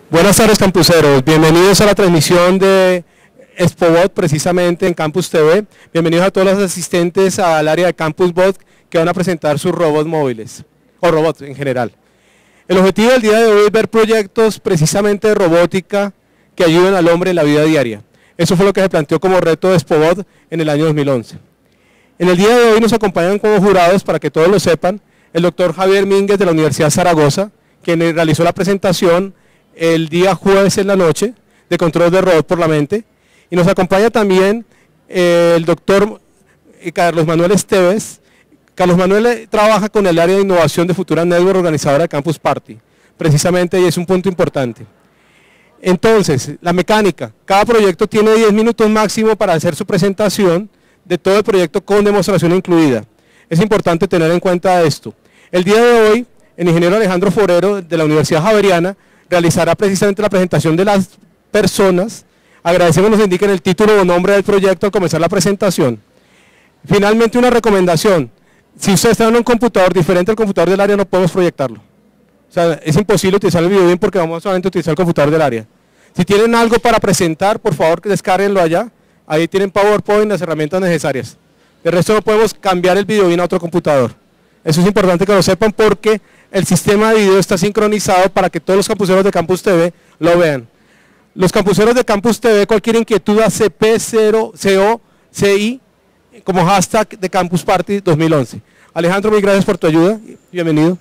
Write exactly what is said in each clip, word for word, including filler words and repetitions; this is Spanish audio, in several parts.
Buenas tardes, campuseros. Bienvenidos a la transmisión de ExpoBot, precisamente en Campus T V. Bienvenidos a todos los asistentes al área de CampusBot que van a presentar sus robots móviles, o robots en general. El objetivo del día de hoy es ver proyectos precisamente de robótica que ayuden al hombre en la vida diaria. Eso fue lo que se planteó como reto de ExpoBot en el año dos mil once. En el día de hoy nos acompañan como jurados, para que todos lo sepan, el doctor Javier Mínguez de la Universidad de Zaragoza, quien realizó la presentación el día jueves en la noche de control de robot por la mente, y nos acompaña también eh, el doctor Carlos Manuel Esteves. Carlos Manuel trabaja con el área de innovación de Futura Network, organizadora de Campus Party, precisamente, y es un punto importante. Entonces, la mecánica, cada proyecto tiene diez minutos máximo para hacer su presentación de todo el proyecto con demostración incluida. Es importante tener en cuenta esto. El día de hoy, el ingeniero Alejandro Forero de la Universidad Javeriana realizará precisamente la presentación de las personas. Agradecemos nos indiquen el título o nombre del proyecto al comenzar la presentación. Finalmente, una recomendación: si ustedes están en un computador diferente al computador del área, no podemos proyectarlo. O sea, es imposible utilizar el video bien porque vamos solamente a utilizar el computador del área. Si tienen algo para presentar, por favor descárguenlo allá. Ahí tienen PowerPoint, las herramientas necesarias. De resto no podemos cambiar el video bien a otro computador. Eso es importante que lo sepan porque el sistema de video está sincronizado para que todos los campuseros de Campus T V lo vean. Los campuseros de Campus T V, cualquier inquietud a C P cero C O C I como hashtag de Campus Party dos mil once. Alejandro, muy gracias por tu ayuda. Bienvenido.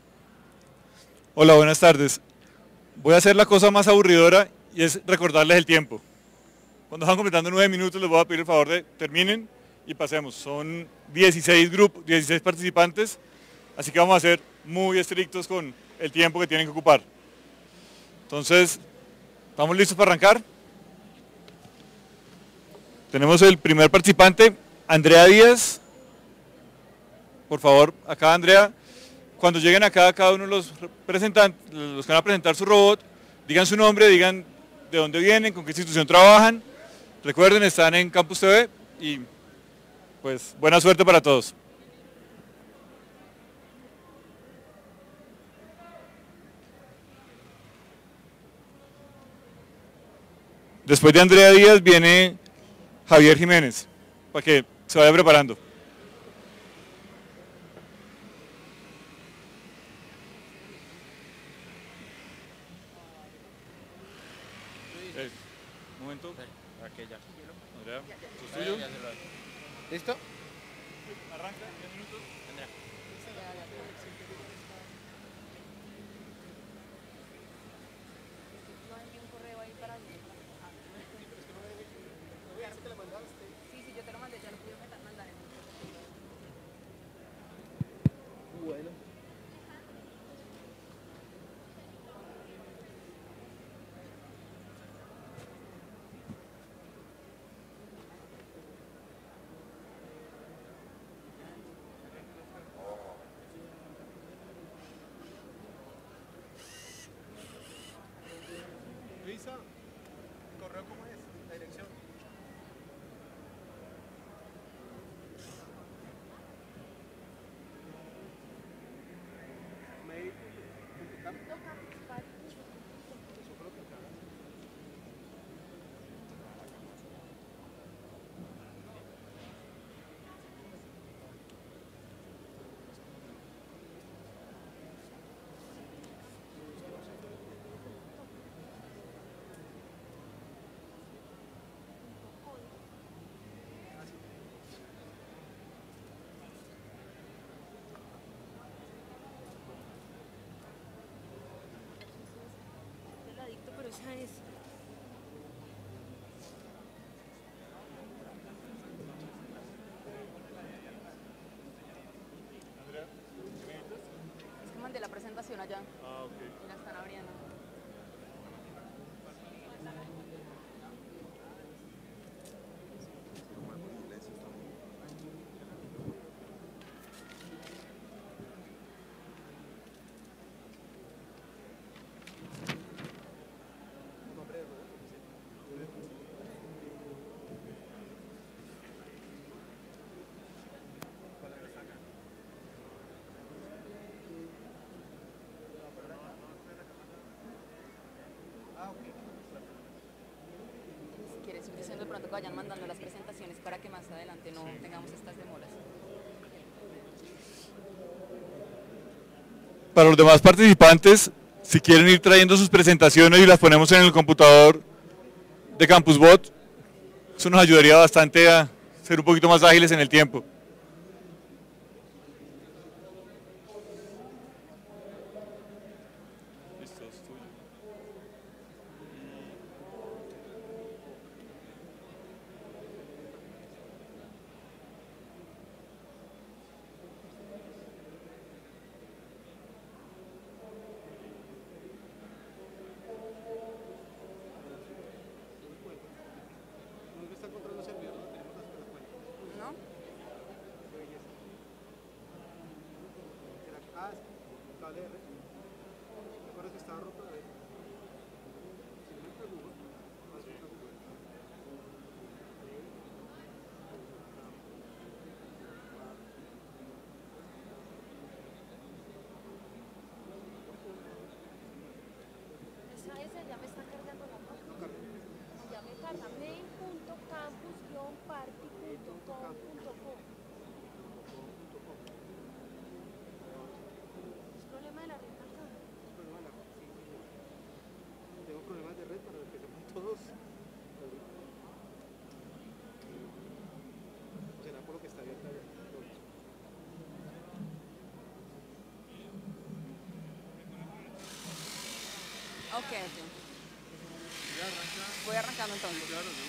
Hola, buenas tardes. Voy a hacer la cosa más aburridora y es recordarles el tiempo. Cuando van completando nueve minutos les voy a pedir el favor de terminen y pasemos. Son dieciséis grupos, dieciséis participantes, así que vamos a ser muy estrictos con el tiempo que tienen que ocupar. Entonces, ¿estamos listos para arrancar? Tenemos el primer participante, Andrea Díaz. Por favor, acá Andrea. Cuando lleguen acá, cada uno de los representantes, los que van a presentar su robot, digan su nombre, digan de dónde vienen, con qué institución trabajan. Recuerden, están en Campus T V y pues buena suerte para todos. Después de Andrea Díaz viene Javier Jiménez, para que se vaya preparando. Eh, un momento. Andrea, ¿eso es tuyo? ¿Listo? Arranca, diez minutos. Andrea. Sí, sí, yo te lo mandé, ya lo pude mandar. Bueno. Luisa, ¿el correo cómo es? La dirección. Pero esa es. Es que mandé la presentación allá. Ah, ok. Y la están abriendo. Nombre Si quieres ir diciendo de pronto que vayan mandando las presentaciones para que más adelante no tengamos estas demoras. Para los demás participantes, si quieren ir trayendo sus presentaciones y las ponemos en el computador de CampusBot, eso nos ayudaría bastante a ser un poquito más ágiles en el tiempo. ¿No? Esa, esa ya me está cargando la página. Ya me carga main punto campus guion party punto com punto co. ¿Es problema de la red acá? Tengo problemas de red para que sepan todos. Será por lo que está abierta. Ok, ok. Voy arrancando entonces.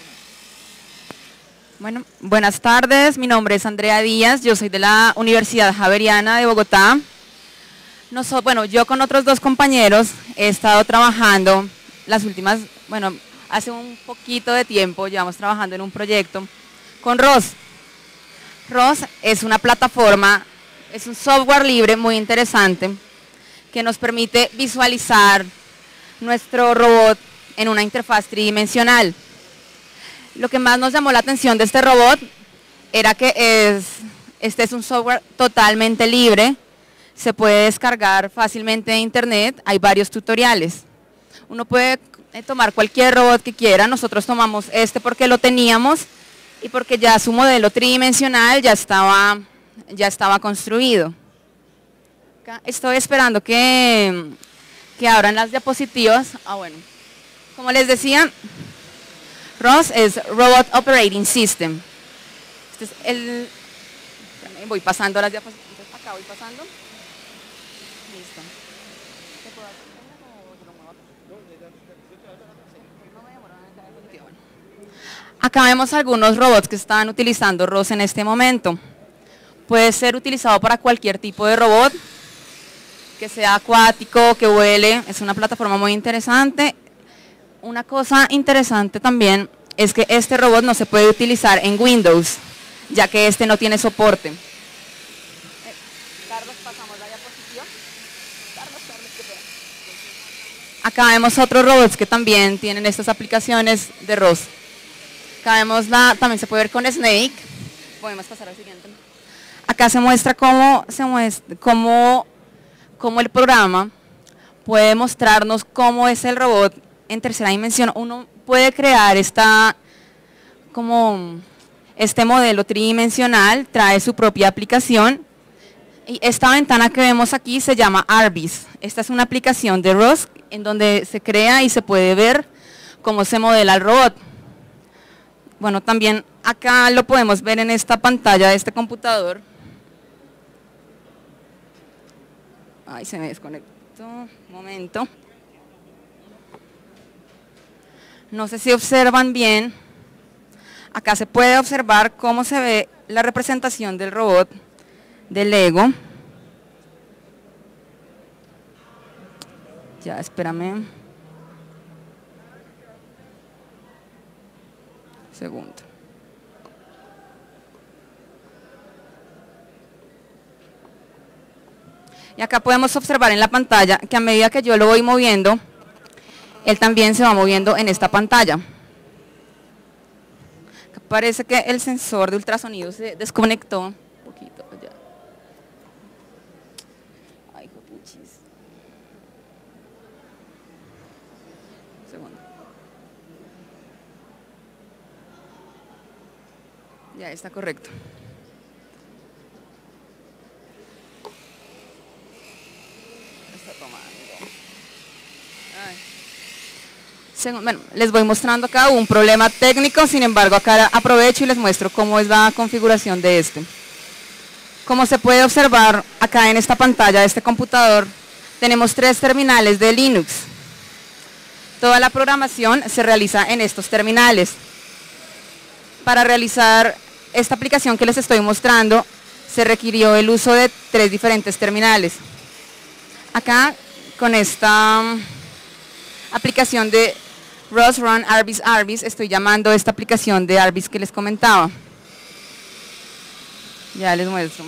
Bueno, buenas tardes, mi nombre es Andrea Díaz, yo soy de la Universidad Javeriana de Bogotá. Noso- bueno, yo con otros dos compañeros he estado trabajando las últimas, bueno, hace un poquito de tiempo llevamos trabajando en un proyecto con R O S. R O S es una plataforma, es un software libre muy interesante que nos permite visualizar nuestro robot en una interfaz tridimensional. Lo que más nos llamó la atención de este robot era que es, este es un software totalmente libre, se puede descargar fácilmente de internet, hay varios tutoriales. Uno puede eh, tomar cualquier robot que quiera, nosotros tomamos este porque lo teníamos y porque ya su modelo tridimensional ya estaba, ya estaba construido. Acá estoy esperando que, que abran las diapositivas. Ah, bueno. Como les decía, R O S es Robot Operating System. Este es el, espérame, voy pasando las diapositivas, acá voy pasando. Listo. ¿Te puedo hacer o te lo muevo acá? No me demoro en esta diapositiva, bueno. Acá vemos algunos robots que están utilizando R O S en este momento. Puede ser utilizado para cualquier tipo de robot, que sea acuático, que vuele, es una plataforma muy interesante. Una cosa interesante también es que este robot no se puede utilizar en Windows, ya que este no tiene soporte. Eh, Carlos, pasamos la diapositiva. Carlos, Carlos, qué pena. Acá vemos otros robots que también tienen estas aplicaciones de R O S. Acá vemos la, también se puede ver con Snake. Podemos pasar al siguiente. Acá se muestra cómo, se muestra, cómo, cómo el programa puede mostrarnos cómo es el robot en tercera dimensión. Uno puede crear esta, como este modelo tridimensional, trae su propia aplicación. Y esta ventana que vemos aquí se llama Arbis. Esta es una aplicación de R O S en donde se crea y se puede ver cómo se modela el robot. Bueno, también acá lo podemos ver en esta pantalla de este computador. Ay, se me desconectó, un momento. No sé si observan bien. Acá se puede observar cómo se ve la representación del robot de Lego. Ya, espérame. Segundo. Y acá podemos observar en la pantalla que a medida que yo lo voy moviendo, él también se va moviendo en esta pantalla. Acá parece que el sensor de ultrasonido se desconectó un poquito. Ya. Ay, juepuchis. Segundo. Ya está correcto. Está tomando. Ay. Según, bueno, les voy mostrando acá un problema técnico, sin embargo acá aprovecho y les muestro cómo es la configuración de este. Como se puede observar acá en esta pantalla de este computador, tenemos tres terminales de Linux. Toda la programación se realiza en estos terminales. Para realizar esta aplicación que les estoy mostrando, se requirió el uso de tres diferentes terminales. Acá, con esta aplicación de Rust Run Arbis Arbis, estoy llamando esta aplicación de Arbis que les comentaba. Ya les muestro.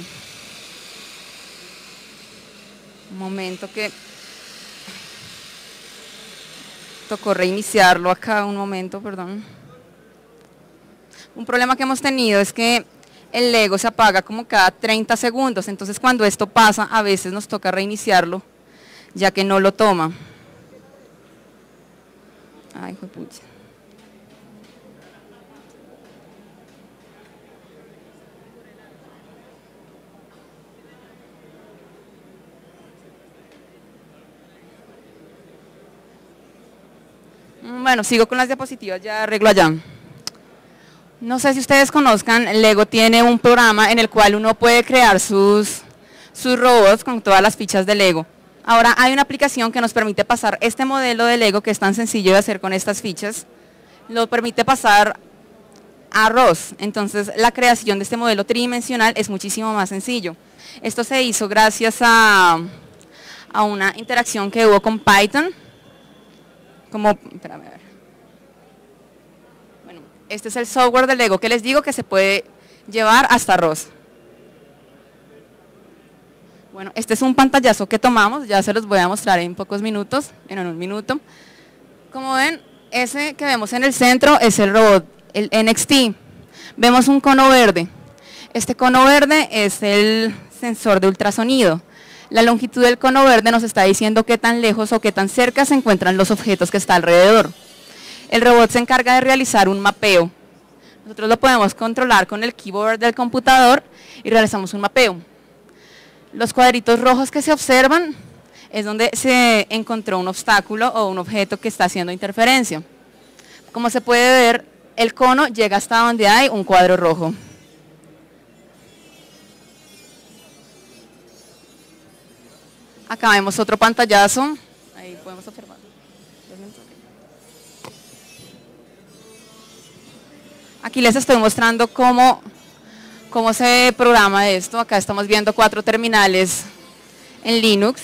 Un momento que tocó reiniciarlo acá, un momento, perdón. Un problema que hemos tenido es que el Lego se apaga como cada treinta segundos, entonces cuando esto pasa a veces nos toca reiniciarlo, ya que no lo toma. Ay, juepucha. Bueno, sigo con las diapositivas, ya arreglo allá. No sé si ustedes conozcan, Lego tiene un programa en el cual uno puede crear sus, sus robots con todas las fichas de Lego. Ahora hay una aplicación que nos permite pasar este modelo de Lego, que es tan sencillo de hacer con estas fichas, lo permite pasar a R O S. Entonces la creación de este modelo tridimensional es muchísimo más sencillo. Esto se hizo gracias a, a una interacción que hubo con Python. Como, espérame a ver. Bueno, este es el software de Lego que les digo que se puede llevar hasta R O S. Bueno, este es un pantallazo que tomamos, ya se los voy a mostrar en pocos minutos, en un minuto. Como ven, ese que vemos en el centro es el robot, el N X T. Vemos un cono verde. Este cono verde es el sensor de ultrasonido. La longitud del cono verde nos está diciendo qué tan lejos o qué tan cerca se encuentran los objetos que está alrededor. El robot se encarga de realizar un mapeo. Nosotros lo podemos controlar con el keyboard del computador y realizamos un mapeo. Los cuadritos rojos que se observan es donde se encontró un obstáculo o un objeto que está haciendo interferencia. Como se puede ver, el cono llega hasta donde hay un cuadro rojo. Acá vemos otro pantallazo, ahí podemos observar. Aquí les estoy mostrando cómo, cómo se programa esto. Acá estamos viendo cuatro terminales en Linux.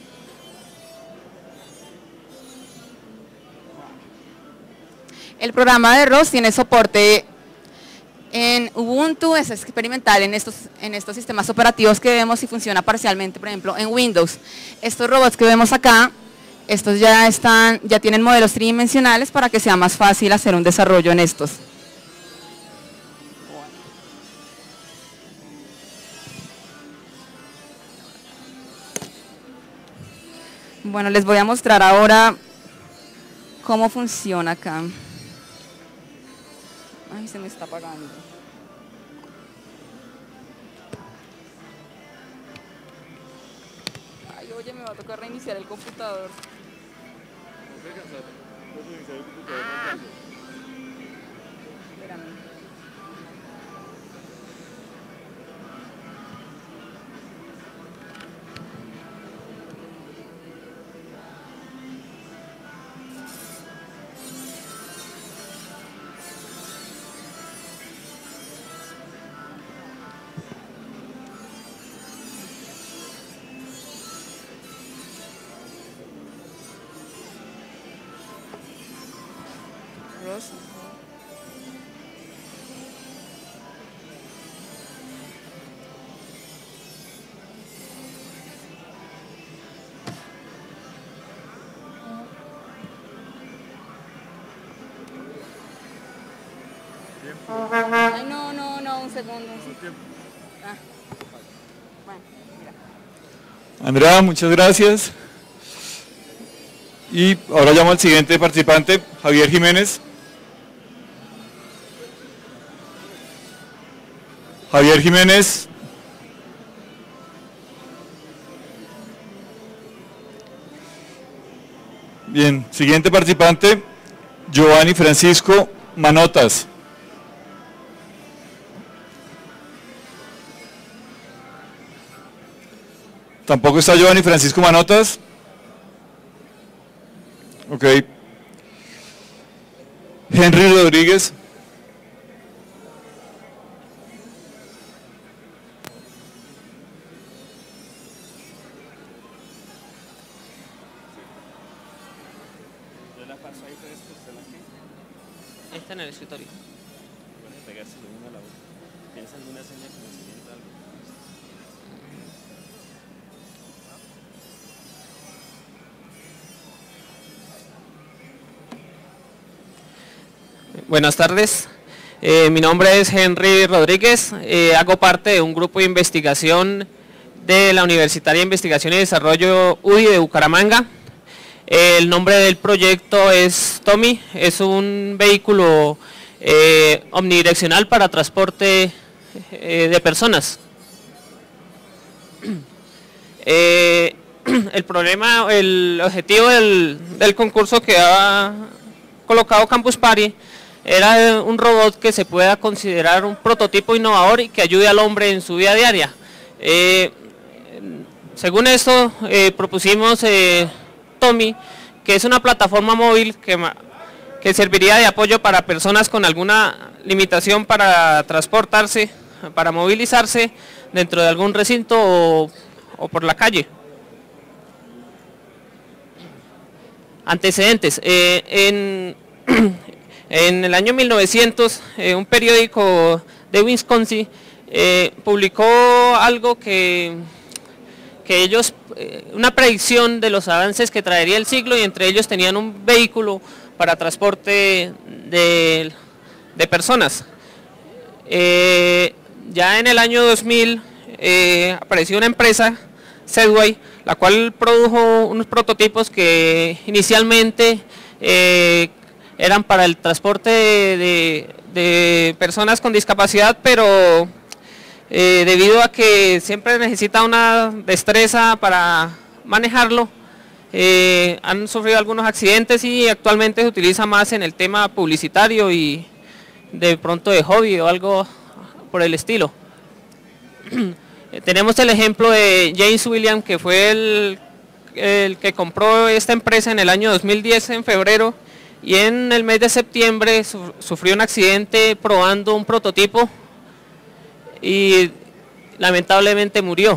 El programa de R O S tiene soporte en Ubuntu, es experimental en estos, en estos sistemas operativos que vemos y funciona parcialmente, por ejemplo, en Windows. Estos robots que vemos acá, estos ya, están, ya tienen modelos tridimensionales para que sea más fácil hacer un desarrollo en estos. Bueno, les voy a mostrar ahora cómo funciona acá. Ay, se me está apagando. Ay, oye, me va a tocar reiniciar el computador. Ah. Espérame. Ross. Ay, no, no, no, un segundo. Ah. Bueno, mira. Andrea, muchas gracias. Y ahora llamo al siguiente participante, Javier Jiménez. Javier Jiménez. Bien, siguiente participante, Giovanni Francisco Manotas. Tampoco está Giovanni Francisco Manotas. Ok. Henry Rodríguez. Está en el escritorio. Buenas tardes, eh, mi nombre es Henry Rodríguez, eh, hago parte de un grupo de investigación de la Universitaria de Investigación y Desarrollo U D I de Bucaramanga. El nombre del proyecto es Tommy, es un vehículo eh, omnidireccional para transporte eh, de personas. Eh, el problema, el objetivo del, del concurso que ha colocado Campus Party era un robot que se pueda considerar un prototipo innovador y que ayude al hombre en su vida diaria. Eh, según esto, eh, propusimos eh, Tommy, que es una plataforma móvil que, que serviría de apoyo para personas con alguna limitación para transportarse, para movilizarse dentro de algún recinto o, o por la calle. Antecedentes. Eh, en, en el año mil novecientos, eh, un periódico de Wisconsin eh, publicó algo que... que ellos, una predicción de los avances que traería el siglo, y entre ellos tenían un vehículo para transporte de, de personas. Eh, ya en el año dos mil eh, apareció una empresa, Segway, la cual produjo unos prototipos que inicialmente eh, eran para el transporte de, de, de personas con discapacidad, pero Eh, debido a que siempre necesita una destreza para manejarlo, eh, han sufrido algunos accidentes y actualmente se utiliza más en el tema publicitario y de pronto de hobby o algo por el estilo. eh, tenemos el ejemplo de James Williams, que fue el, el que compró esta empresa en el año dos mil diez, en febrero, y en el mes de septiembre su, sufrió un accidente probando un prototipo y lamentablemente murió.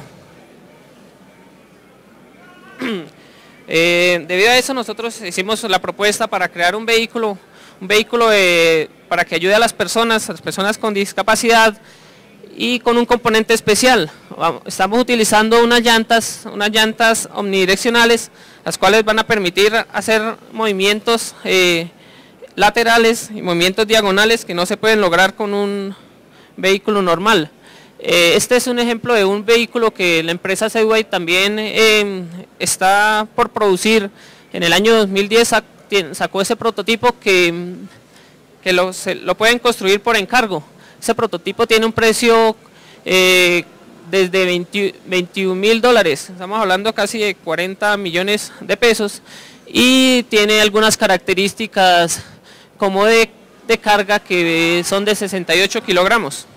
Eh, debido a eso nosotros hicimos la propuesta para crear un vehículo, un vehículo eh, para que ayude a las personas, a las personas con discapacidad, y con un componente especial. Estamos utilizando unas llantas, unas llantas omnidireccionales, las cuales van a permitir hacer movimientos eh, laterales y movimientos diagonales que no se pueden lograr con un vehículo normal. Eh, este es un ejemplo de un vehículo que la empresa Segway también eh, está por producir. En el año dos mil diez sacó ese prototipo que, que lo, se, lo pueden construir por encargo. Ese prototipo tiene un precio eh, desde veintiún mil dólares, estamos hablando casi de cuarenta millones de pesos, y tiene algunas características como de, de carga que son de sesenta y ocho kilogramos.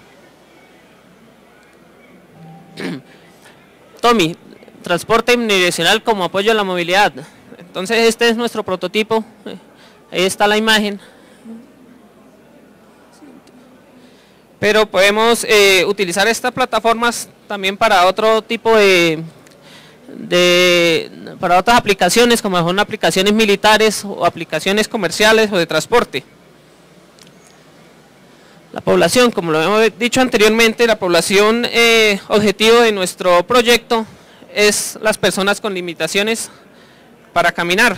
Tommy, transporte omnidireccional como apoyo a la movilidad. Entonces este es nuestro prototipo, ahí está la imagen. Pero podemos eh, utilizar estas plataformas también para otro tipo de, de, para otras aplicaciones, como son aplicaciones militares o aplicaciones comerciales o de transporte. La población, como lo hemos dicho anteriormente, la población eh, objetivo de nuestro proyecto es las personas con limitaciones para caminar.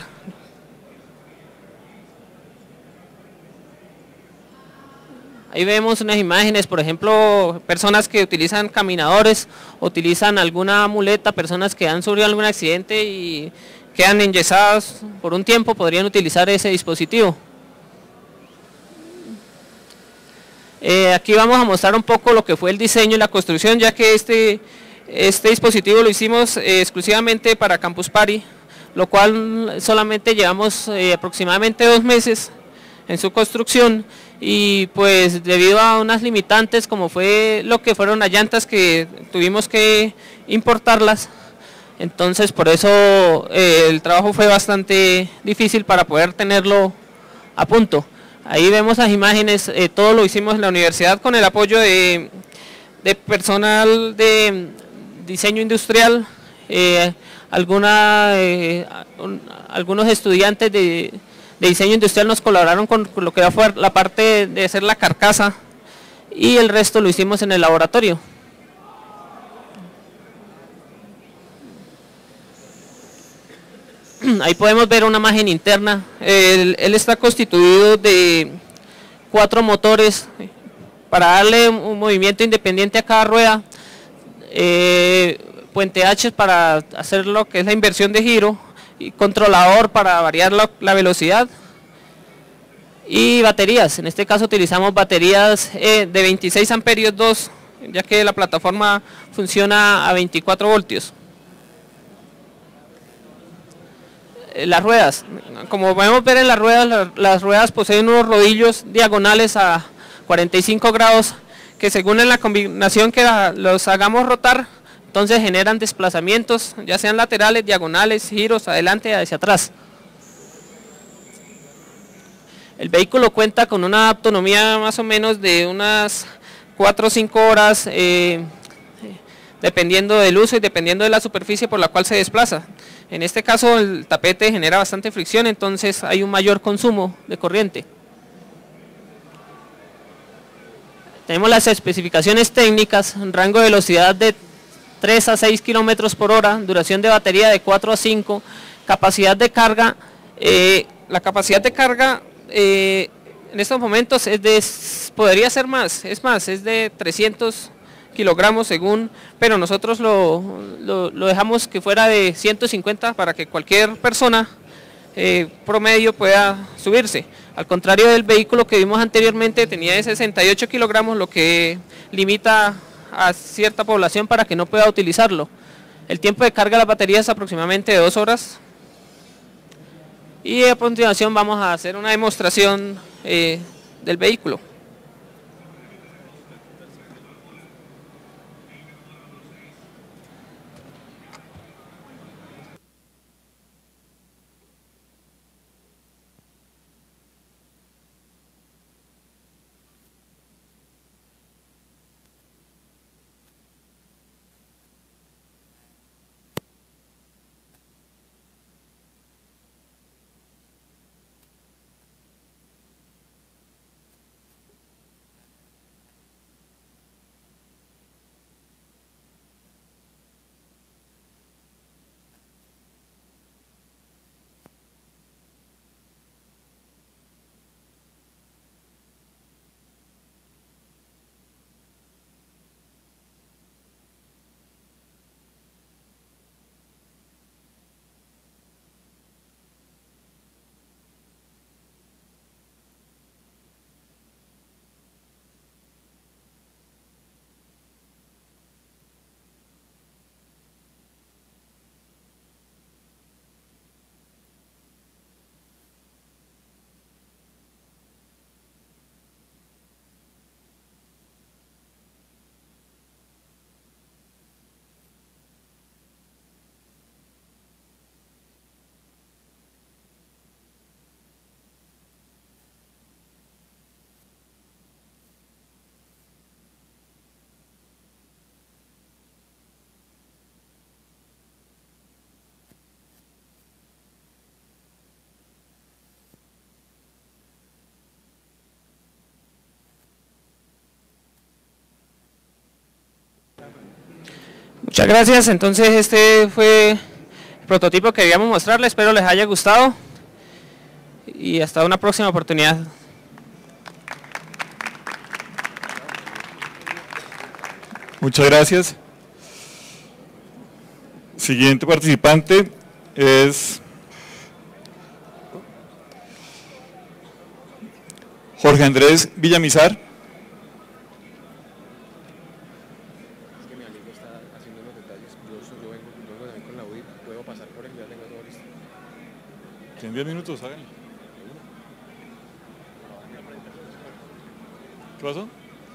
Ahí vemos unas imágenes, por ejemplo, personas que utilizan caminadores, utilizan alguna muleta, personas que han sufrido algún accidente y quedan enyesadas por un tiempo podrían utilizar ese dispositivo. Eh, aquí vamos a mostrar un poco lo que fue el diseño y la construcción, ya que este, este dispositivo lo hicimos eh, exclusivamente para Campus Party, lo cual solamente llevamos eh, aproximadamente dos meses en su construcción, y pues debido a unas limitantes como fue lo que fueron las llantas, que tuvimos que importarlas, entonces por eso eh, el trabajo fue bastante difícil para poder tenerlo a punto. Ahí vemos las imágenes, eh, todo lo hicimos en la universidad con el apoyo de, de personal de diseño industrial, eh, alguna, eh, un, algunos estudiantes de, de diseño industrial nos colaboraron con, con lo que fue la parte de hacer la carcasa, y el resto lo hicimos en el laboratorio. Ahí podemos ver una imagen interna. Él, él está constituido de cuatro motores para darle un, un movimiento independiente a cada rueda, eh, puente H para hacer lo que es la inversión de giro, y controlador para variar la, la velocidad, y baterías. En este caso utilizamos baterías eh, de veintiséis amperios dos, ya que la plataforma funciona a veinticuatro voltios. Las ruedas, como podemos ver en las ruedas, la, las ruedas poseen unos rodillos diagonales a cuarenta y cinco grados, que según en la combinación que la, los hagamos rotar, entonces generan desplazamientos, ya sean laterales, diagonales, giros, adelante y hacia atrás. El vehículo cuenta con una autonomía más o menos de unas cuatro o cinco horas, eh, dependiendo del uso y dependiendo de la superficie por la cual se desplaza. En este caso el tapete genera bastante fricción, entonces hay un mayor consumo de corriente. Tenemos las especificaciones técnicas: rango de velocidad de tres a seis kilómetros por hora, duración de batería de cuatro a cinco, capacidad de carga, eh, la capacidad de carga eh, en estos momentos es de, podría ser más, es más, es de trescientos kilogramos según, pero nosotros lo, lo, lo dejamos que fuera de ciento cincuenta para que cualquier persona eh, promedio pueda subirse. Al contrario del vehículo que vimos anteriormente, tenía de sesenta y ocho kilogramos, lo que limita a cierta población para que no pueda utilizarlo. El tiempo de carga de las baterías es aproximadamente de dos horas. Y a continuación vamos a hacer una demostración eh, del vehículo. Muchas gracias. Entonces este fue el prototipo que queríamos mostrarles, espero les haya gustado y hasta una próxima oportunidad. Muchas gracias. Siguiente participante es Jorge Andrés Villamizar. Es que mi amigo está haciendo unos detalles. Yo, yo vengo, yo vengo también con la U I P, puedo pasar por él, ya tengo todo listo. Tienen diez minutos, háganlo. ¿Qué pasó?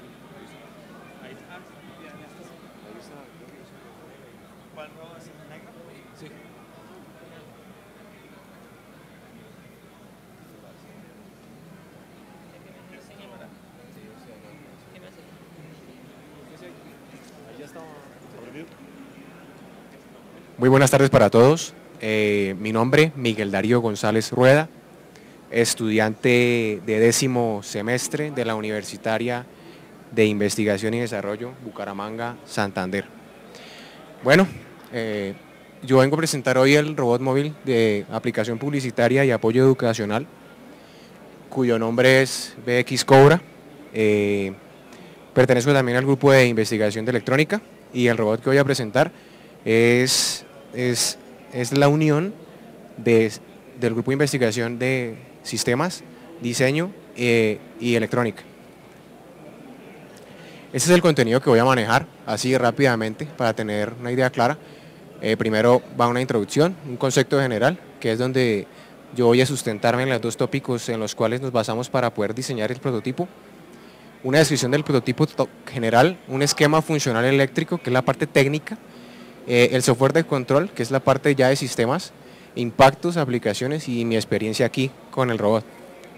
Muy buenas tardes para todos. Eh, mi nombre, Miguel Darío González Rueda, estudiante de décimo semestre de la Universitaria de Investigación y Desarrollo, Bucaramanga, Santander. Bueno, eh, yo vengo a presentar hoy el robot móvil de aplicación publicitaria y apoyo educacional, cuyo nombre es B X Cobra. Eh, pertenezco también al grupo de investigación de electrónica y el robot que voy a presentar es... Es, es la unión de, del grupo de investigación de sistemas, diseño eh, y electrónica. Este es el contenido que voy a manejar así rápidamente para tener una idea clara. Eh, primero va una introducción, un concepto general, que es donde yo voy a sustentarme en los dos tópicos en los cuales nos basamos para poder diseñar el prototipo. Una descripción del prototipo general, un esquema funcional eléctrico, que es la parte técnica, Eh, el software de control, que es la parte ya de sistemas, impactos, aplicaciones y mi experiencia aquí con el robot.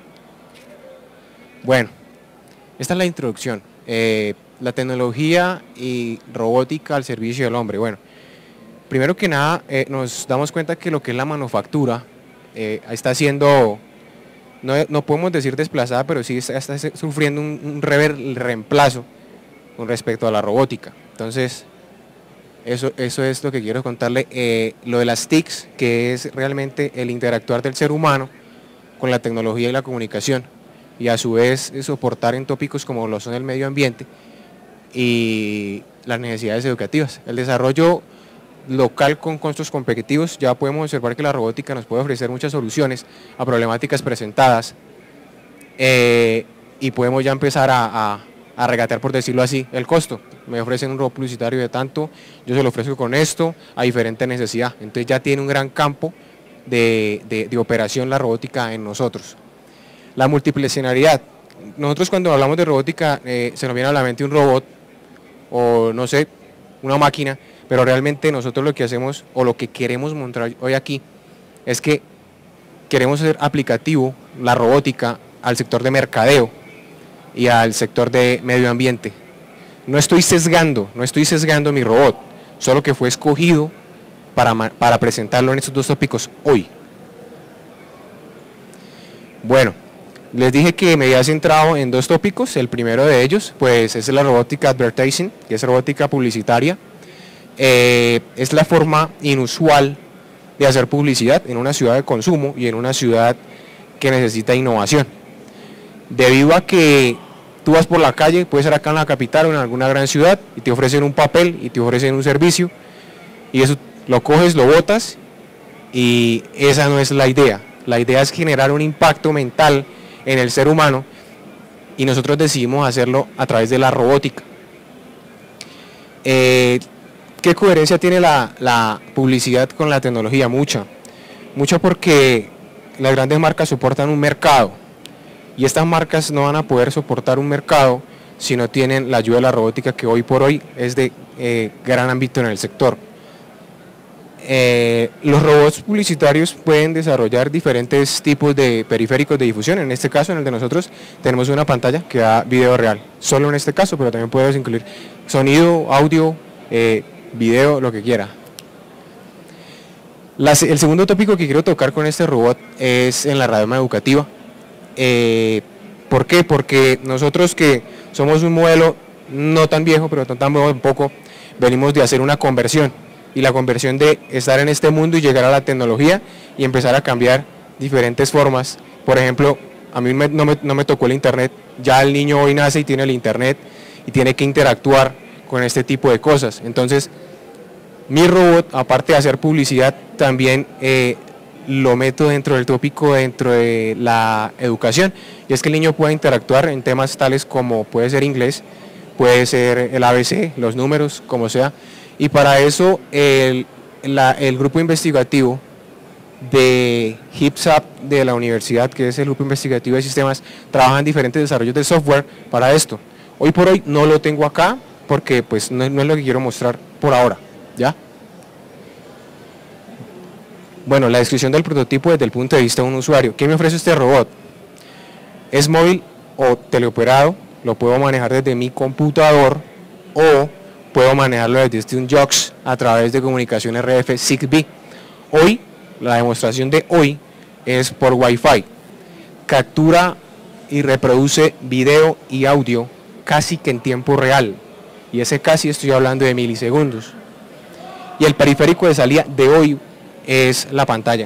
Bueno, esta es la introducción. Eh, la tecnología y robótica al servicio del hombre. Bueno, primero que nada eh, nos damos cuenta que lo que es la manufactura eh, está siendo, no, no podemos decir desplazada, pero sí está, está sufriendo un, un rever, reemplazo con respecto a la robótica. Entonces, Eso, eso es lo que quiero contarle. Eh, lo de las T I Cs, que es realmente el interactuar del ser humano con la tecnología y la comunicación, y a su vez soportar en tópicos como lo son el medio ambiente y las necesidades educativas. El desarrollo local con costos competitivos, ya podemos observar que la robótica nos puede ofrecer muchas soluciones a problemáticas presentadas eh, y podemos ya empezar a, a, a regatear, por decirlo así, el costo. Me ofrecen un robot publicitario de tanto, yo se lo ofrezco con esto, a diferente necesidad. Entonces ya tiene un gran campo de, de, de operación la robótica en nosotros. La multidisciplinaridad. Nosotros cuando hablamos de robótica eh, se nos viene a la mente un robot o no sé, una máquina, pero realmente nosotros lo que hacemos o lo que queremos mostrar hoy aquí es que queremos hacer aplicativo la robótica al sector de mercadeo y al sector de medio ambiente. No estoy sesgando, no estoy sesgando mi robot, solo que fue escogido para, para presentarlo en estos dos tópicos hoy. Bueno, les dije que me había centrado en dos tópicos. El primero de ellos pues es la robótica advertising, que es robótica publicitaria. Eh, es la forma inusual de hacer publicidad en una ciudad de consumo y en una ciudad que necesita innovación. Debido a que tú vas por la calle, puede ser acá en la capital o en alguna gran ciudad, y te ofrecen un papel y te ofrecen un servicio, y eso lo coges, lo botas, y esa no es la idea. La idea es generar un impacto mental en el ser humano, y nosotros decidimos hacerlo a través de la robótica. Eh, ¿Qué coherencia tiene la, la publicidad con la tecnología? Mucha, mucha porque las grandes marcas soportan un mercado, y estas marcas no van a poder soportar un mercado si no tienen la ayuda de la robótica, que hoy por hoy es de eh, gran ámbito en el sector. Eh, los robots publicitarios pueden desarrollar diferentes tipos de periféricos de difusión. En este caso, en el de nosotros, tenemos una pantalla que da video real, solo en este caso, pero también puedes incluir sonido, audio, eh, video, lo que quiera. Las, el segundo tópico que quiero tocar con este robot es en la rama educativa. Eh, ¿Por qué? Porque nosotros, que somos un modelo no tan viejo, pero tampoco, venimos de hacer una conversión, y la conversión de estar en este mundo y llegar a la tecnología y empezar a cambiar diferentes formas. Por ejemplo, a mí me, no, me, no me tocó el internet, ya el niño hoy nace y tiene el internet y tiene que interactuar con este tipo de cosas. Entonces, mi robot, aparte de hacer publicidad, también eh, lo meto dentro del tópico, dentro de la educación, y es que el niño pueda interactuar en temas tales como puede ser inglés, puede ser el A B C, los números, como sea, y para eso el, la, el grupo investigativo de HIPSAP de la universidad, que es el grupo investigativo de sistemas, trabaja en diferentes desarrollos de software para esto. Hoy por hoy no lo tengo acá porque pues no, no es lo que quiero mostrar por ahora, ¿ya? Bueno, la descripción del prototipo desde el punto de vista de un usuario. ¿Qué me ofrece este robot? Es móvil o teleoperado, lo puedo manejar desde mi computador o puedo manejarlo desde un jocks a través de comunicación R F Zigbee. Hoy, la demostración de hoy es por Wi-Fi. Captura y reproduce video y audio casi que en tiempo real. Y ese casi estoy hablando de milisegundos. Y el periférico de salida de hoy es la pantalla.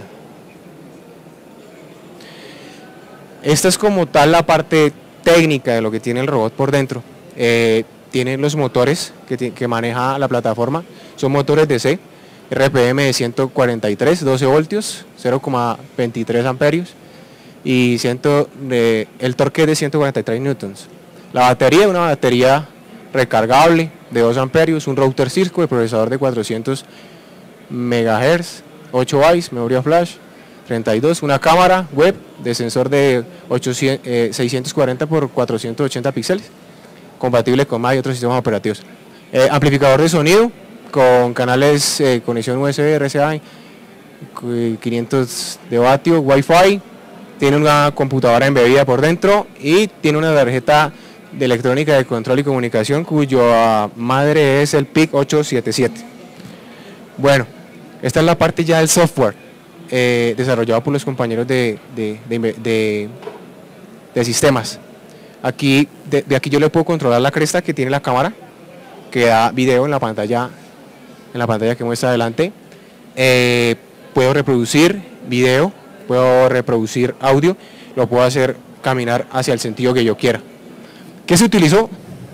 Esta es como tal la parte técnica de lo que tiene el robot por dentro. Eh, tiene los motores que, que maneja la plataforma, son motores D C, R P M de ciento cuarenta y tres, doce voltios, cero coma veintitrés amperios y ciento, de, el torque es de ciento cuarenta y tres newtons. La batería es una batería recargable de dos amperios, un router Cisco de procesador de cuatrocientos megahertz, ocho bytes, memoria flash, treinta y dos, una cámara web de sensor de ochocientos, eh, seiscientos cuarenta por cuatrocientos ochenta píxeles, compatible con más y otros sistemas operativos. Eh, amplificador de sonido con canales eh, conexión U S B, R C A, quinientos de vatio, Wi-Fi, tiene una computadora embebida por dentro y tiene una tarjeta de electrónica de control y comunicación cuya madre es el P I C ochocientos setenta y siete. Bueno, esta es la parte ya del software eh, desarrollado por los compañeros de, de, de, de, de sistemas. Aquí, de, de aquí yo le puedo controlar la cresta que tiene la cámara, que da video en la pantalla, en la pantalla que muestra adelante. Eh, puedo reproducir video, puedo reproducir audio, lo puedo hacer caminar hacia el sentido que yo quiera. ¿Qué se utilizó?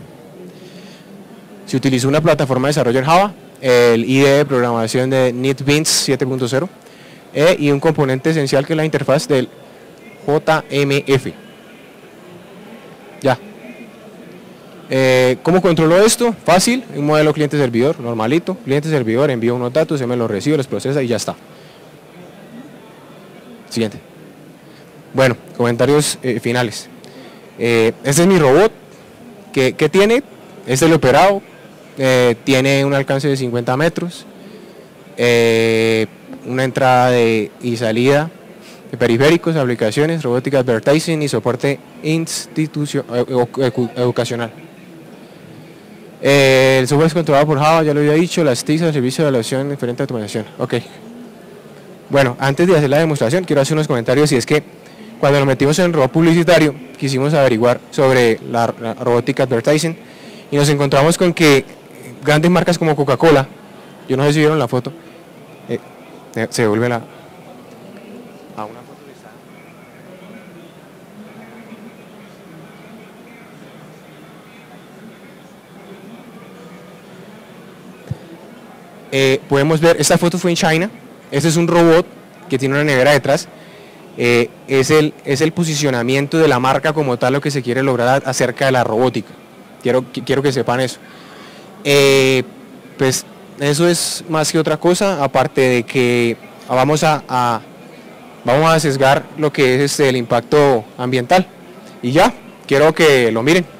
Se utilizó una plataforma de desarrollo en Java, el I D E de programación de NetBeans siete punto cero eh, y un componente esencial que es la interfaz del J M F. Ya. Eh, ¿Cómo controlo esto? Fácil, un modelo cliente-servidor, normalito. Cliente-servidor, envío unos datos, se me los recibe, los procesa y ya está. Siguiente. Bueno, comentarios eh, finales. Eh, este es mi robot. ¿Qué, qué tiene? Es teleoperado, eh, tiene un alcance de cincuenta metros, eh, una entrada de, y salida de periféricos, aplicaciones, robótica advertising y soporte institucio, educacional. Eh, el software es controlado por Java, ya lo había dicho, las T I S, el servicio de evaluación diferente automatización. Ok. Bueno, antes de hacer la demostración, quiero hacer unos comentarios, y es que cuando nos metimos en el robot publicitario, quisimos averiguar sobre la, la robótica advertising, y nos encontramos con que grandes marcas como Coca-Cola, yo no sé si vieron la foto, eh, eh, se devuelve la... a una foto de esta. Eh, podemos ver, esta foto fue en China, este es un robot que tiene una nevera detrás. Eh, es, el, es el posicionamiento de la marca como tal lo que se quiere lograr acerca de la robótica. Quiero, quiero que sepan eso. Eh, pues eso es más que otra cosa, aparte de que vamos a, a, vamos a sesgar lo que es este, el impacto ambiental. Y ya, quiero que lo miren.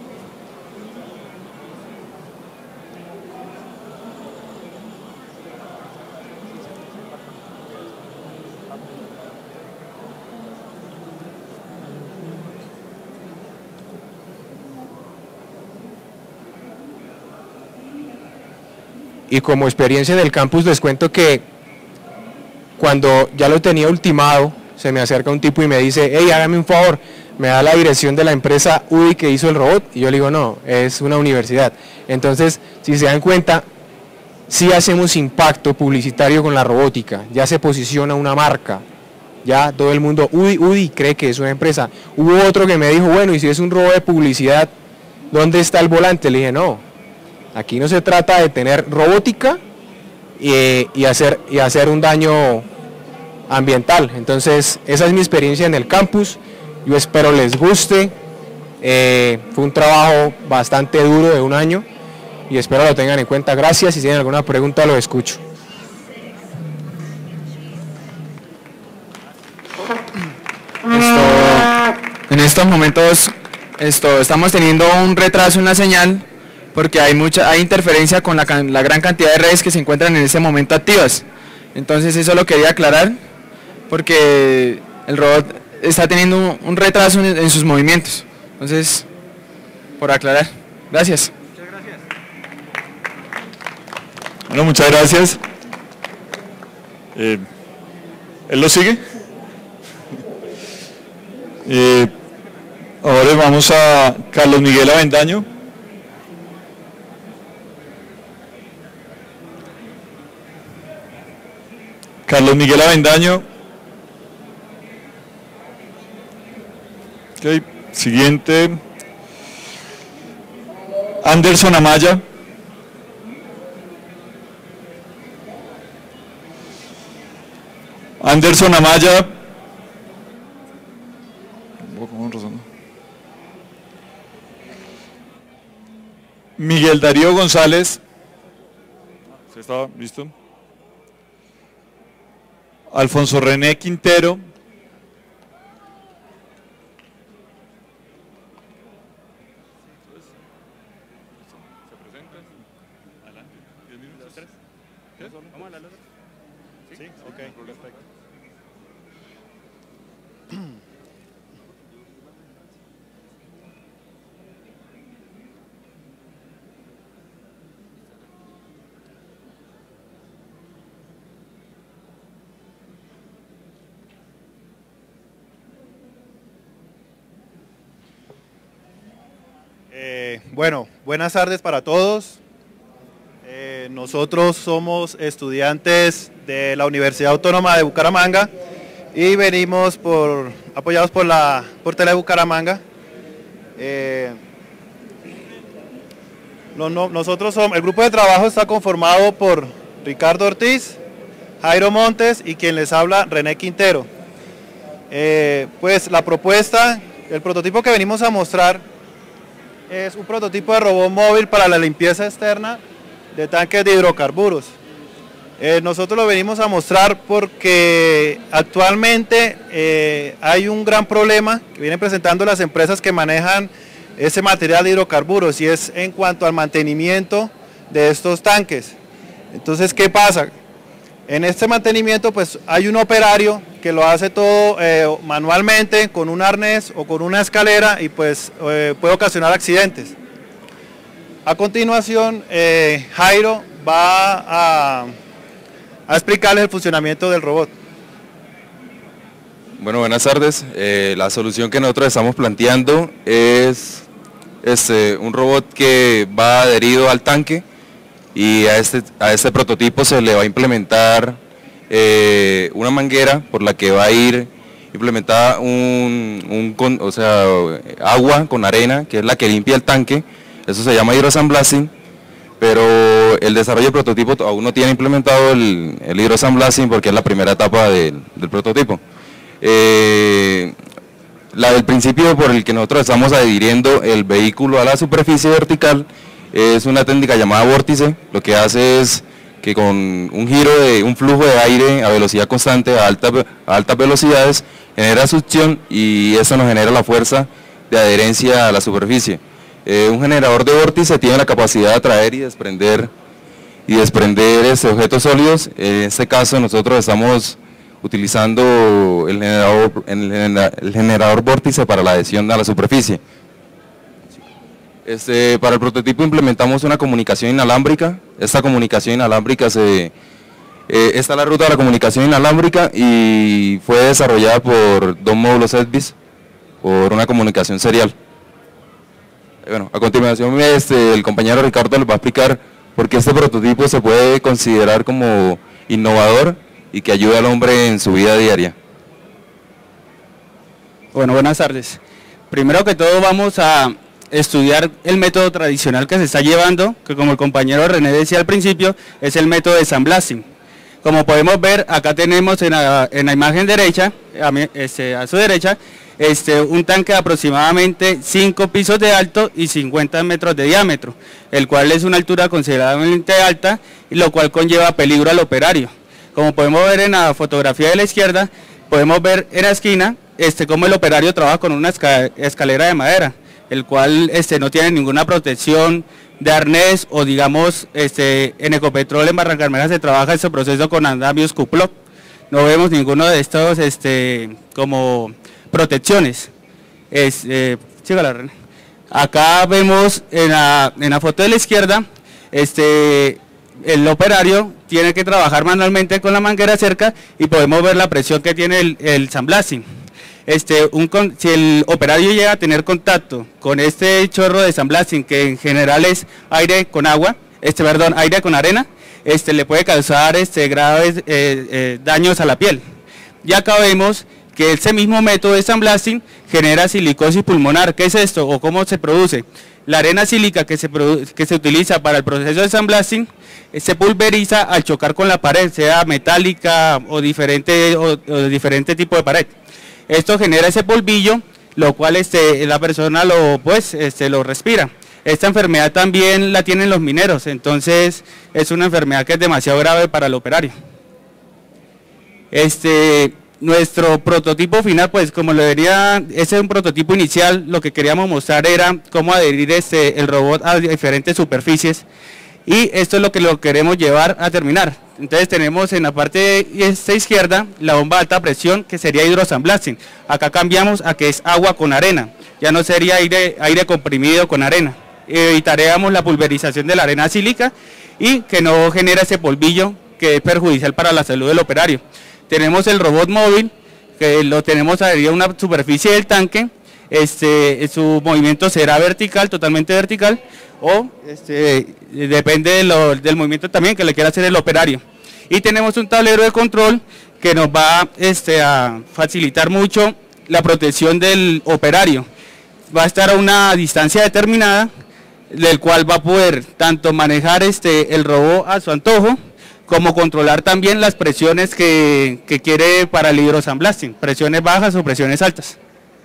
Y como experiencia del campus les cuento que cuando ya lo tenía ultimado, se me acerca un tipo y me dice, hey, hágame un favor, me da la dirección de la empresa U D I que hizo el robot, y yo le digo, no, es una universidad. Entonces, si se dan cuenta, sí hacemos impacto publicitario con la robótica, ya se posiciona una marca, ya todo el mundo, U D I, U D I cree que es una empresa. Hubo otro que me dijo, bueno, y si es un robot de publicidad, ¿dónde está el volante? Le dije, no. Aquí no se trata de tener robótica y, y, hacer, y hacer un daño ambiental. Entonces esa es mi experiencia en el campus, yo espero les guste, eh, fue un trabajo bastante duro de un año y espero lo tengan en cuenta. Gracias, si tienen alguna pregunta lo escucho. Esto, en estos momentos esto, estamos teniendo un retraso en la señal porque hay mucha hay interferencia con la, la gran cantidad de redes que se encuentran en este momento activas. Entonces eso lo quería aclarar porque el robot está teniendo un, un retraso en, en sus movimientos. Entonces, por aclarar. Gracias. Muchas gracias. Bueno, muchas gracias. Eh, ¿Él lo sigue? Eh, ahora vamos a Carlos Miguel Avendaño. Carlos Miguel Avendaño. Okay. Siguiente. Anderson Amaya. Anderson Amaya. Miguel Darío González. ¿Sí estaba listo? Alfonso René Quintero. Eh, bueno, buenas tardes para todos. Eh, nosotros somos estudiantes de la Universidad Autónoma de Bucaramanga y venimos por, apoyados por la por Tele Bucaramanga. Eh, no, no, nosotros somos, el grupo de trabajo está conformado por Ricardo Ortiz, Jairo Montes y quien les habla, René Quintero. Eh, pues la propuesta, el prototipo que venimos a mostrar es un prototipo de robot móvil para la limpieza externa de tanques de hidrocarburos. Eh, nosotros lo venimos a mostrar porque actualmente eh, hay un gran problema que vienen presentando las empresas que manejan ese material de hidrocarburos y es en cuanto al mantenimiento de estos tanques. Entonces, ¿qué pasa? En este mantenimiento pues hay un operario que lo hace todo eh, manualmente con un arnés o con una escalera y pues eh, puede ocasionar accidentes. A continuación eh, Jairo va a, a explicarles el funcionamiento del robot. Bueno, buenas tardes. Eh, la solución que nosotros estamos planteando es este, un robot que va adherido al tanque y a este, a este prototipo se le va a implementar eh, una manguera por la que va a ir implementada un, un con, o sea, agua con arena, que es la que limpia el tanque. Eso se llama hidrosandblasting, pero el desarrollo del prototipo aún no tiene implementado el, el hidrosandblasting porque es la primera etapa del, del prototipo. Eh, la del principio por el que nosotros estamos adhiriendo el vehículo a la superficie vertical es una técnica llamada vórtice. Lo que hace es que con un giro de un flujo de aire a velocidad constante, a, alta, a altas velocidades, genera succión y eso nos genera la fuerza de adherencia a la superficie. Eh, un generador de vórtice tiene la capacidad de atraer y desprender y desprender este, objetos sólidos. En este caso nosotros estamos utilizando el generador, el, el generador vórtice para la adhesión a la superficie. Este, para el prototipo implementamos una comunicación inalámbrica. Esta comunicación inalámbrica se, eh, esta es la ruta de la comunicación inalámbrica y fue desarrollada por dos módulos EDVIS por una comunicación serial. Bueno, a continuación este, el compañero Ricardo les va a explicar por qué este prototipo se puede considerar como innovador y que ayuda al hombre en su vida diaria. Bueno, buenas tardes. Primero que todo vamos a estudiar el método tradicional que se está llevando, que como el compañero René decía al principio, es el método de sandblasting. Como podemos ver, acá tenemos en la, en la imagen derecha, a, mi, este, a su derecha, este, un tanque de aproximadamente cinco pisos de alto y cincuenta metros de diámetro, el cual es una altura considerablemente alta, y lo cual conlleva peligro al operario. Como podemos ver en la fotografía de la izquierda, podemos ver en la esquina este, cómo el operario trabaja con una escalera de madera, el cual este, no tiene ninguna protección de arnés, o digamos, este, en Ecopetrol en Barrancabermeja se trabaja este proceso con andamios Q-Plug. No vemos ninguno de estos este, como protecciones. Es, eh, sígala, acá vemos en la, en la foto de la izquierda, este, el operario tiene que trabajar manualmente con la manguera cerca y podemos ver la presión que tiene el, el sandblasting. Este, un, si el operario llega a tener contacto con este chorro de sandblasting, que en general es aire con agua, este, perdón, aire con arena, este, le puede causar este, graves eh, eh, daños a la piel. Y acá vemos que ese mismo método de sandblasting genera silicosis pulmonar. ¿Qué es esto o cómo se produce? La arena sílica que se, que se utiliza para el proceso de sandblasting eh, se pulveriza al chocar con la pared, sea metálica o diferente, o, o diferente tipo de pared. Esto genera ese polvillo, lo cual este, la persona lo, pues, este, lo respira. Esta enfermedad también la tienen los mineros, entonces es una enfermedad que es demasiado grave para el operario. Este, nuestro prototipo final, pues como lo vería, ese es un prototipo inicial, lo que queríamos mostrar era cómo adherir este, el robot a diferentes superficies, y esto es lo que lo queremos llevar a terminar. Entonces tenemos en la parte de esta izquierda la bomba de alta presión, que sería hidrosandblasting. Acá cambiamos a que es agua con arena, ya no sería aire, aire comprimido con arena. Evitaríamos la pulverización de la arena sílica y que no genera ese polvillo que es perjudicial para la salud del operario. Tenemos el robot móvil, que lo tenemos adherido a una superficie del tanque. Este, su movimiento será vertical, totalmente vertical, o este, depende de lo, del movimiento también que le quiera hacer el operario. Y tenemos un tablero de control que nos va este, a facilitar mucho la protección del operario. Va a estar a una distancia determinada, del cual va a poder tanto manejar este, el robot a su antojo, como controlar también las presiones que, que quiere para el hidrosandblasting, presiones bajas o presiones altas.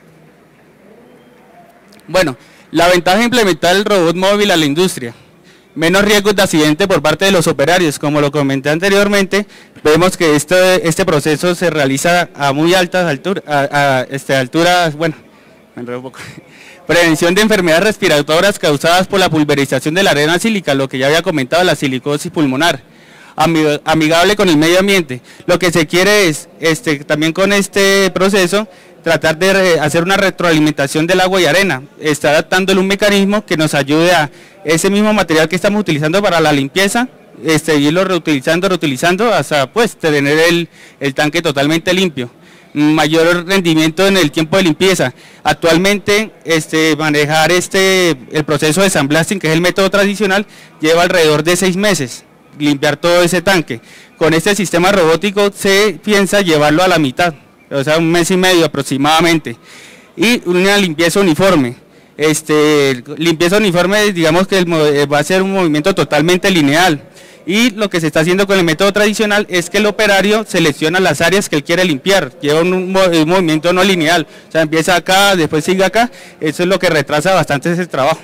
Bueno, la ventaja de implementar el robot móvil a la industria: menos riesgos de accidente por parte de los operarios. Como lo comenté anteriormente, vemos que este, este proceso se realiza a muy altas alturas, a, a este, alturas, bueno, me enredo un poco. Prevención de enfermedades respiratorias causadas por la pulverización de la arena sílica, lo que ya había comentado, la silicosis pulmonar. Amigable con el medio ambiente. Lo que se quiere es, este, también con este proceso, tratar de hacer una retroalimentación del agua y arena, está adaptándole un mecanismo que nos ayude a ese mismo material que estamos utilizando para la limpieza, este, irlo reutilizando, reutilizando, hasta pues tener el, el tanque totalmente limpio. Mayor rendimiento en el tiempo de limpieza. Actualmente este, manejar este, el proceso de sandblasting, que es el método tradicional, lleva alrededor de seis meses limpiar todo ese tanque. Con este sistema robótico se piensa llevarlo a la mitad, o sea, un mes y medio aproximadamente, y una limpieza uniforme. Este, limpieza uniforme, digamos que el, va a ser un movimiento totalmente lineal, y lo que se está haciendo con el método tradicional es que el operario selecciona las áreas que él quiere limpiar, lleva un, un, un movimiento no lineal, o sea, empieza acá, después sigue acá. Eso es lo que retrasa bastante ese trabajo.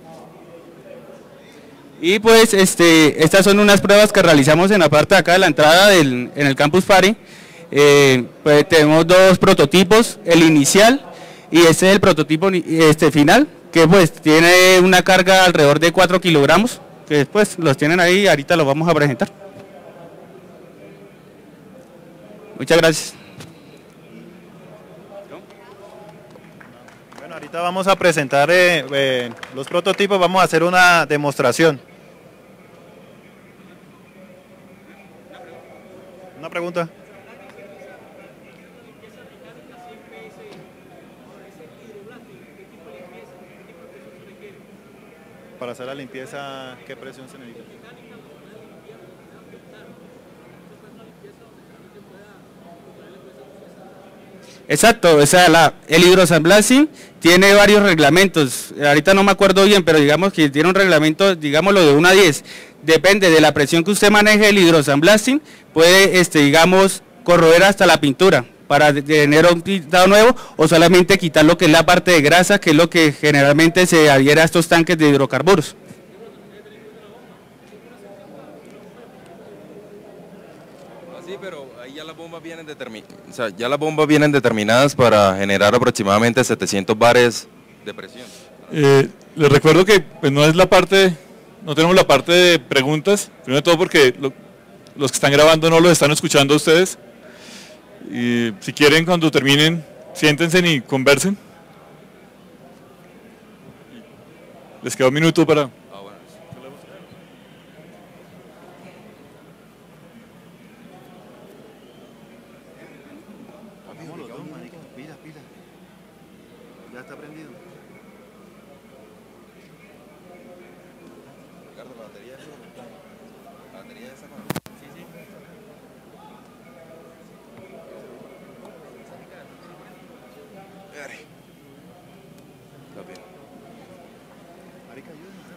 Y pues este, estas son unas pruebas que realizamos en la parte de acá de la entrada del, en el Campus Party. Eh, pues tenemos dos prototipos, el inicial y este es el prototipo este, final, que pues tiene una carga alrededor de cuatro kilogramos, que después los tienen ahí, ahorita los vamos a presentar. Muchas gracias. Bueno, ahorita vamos a presentar eh, eh, los prototipos, vamos a hacer una demostración. Una pregunta. Para hacer la limpieza, ¿qué presión se necesita? Exacto, o sea, la, el hidrosandblasting tiene varios reglamentos, ahorita no me acuerdo bien, pero digamos que tiene un reglamento, digámoslo de uno a diez, depende de la presión que usted maneje el hidrosandblasting, puede, este, digamos, corroer hasta la pintura para tener un pintado nuevo o solamente quitar lo que es la parte de grasa, que es lo que generalmente se adhiere a estos tanques de hidrocarburos. Sí, pero ahí ya las bombas vienen determinadas, o sea, ya las bombas vienen determinadas para generar aproximadamente setecientos bares de presión. Eh, les recuerdo que pues, no es la parte, no tenemos la parte de preguntas, primero de todo porque lo, los que están grabando no los están escuchando a ustedes. Y si quieren, cuando terminen, siéntense y conversen. Les queda un minuto para... Ya está prendido. Ricardo, la batería de la batería de esa mano. Sí, sí. Está bien. Marica, ayúdame.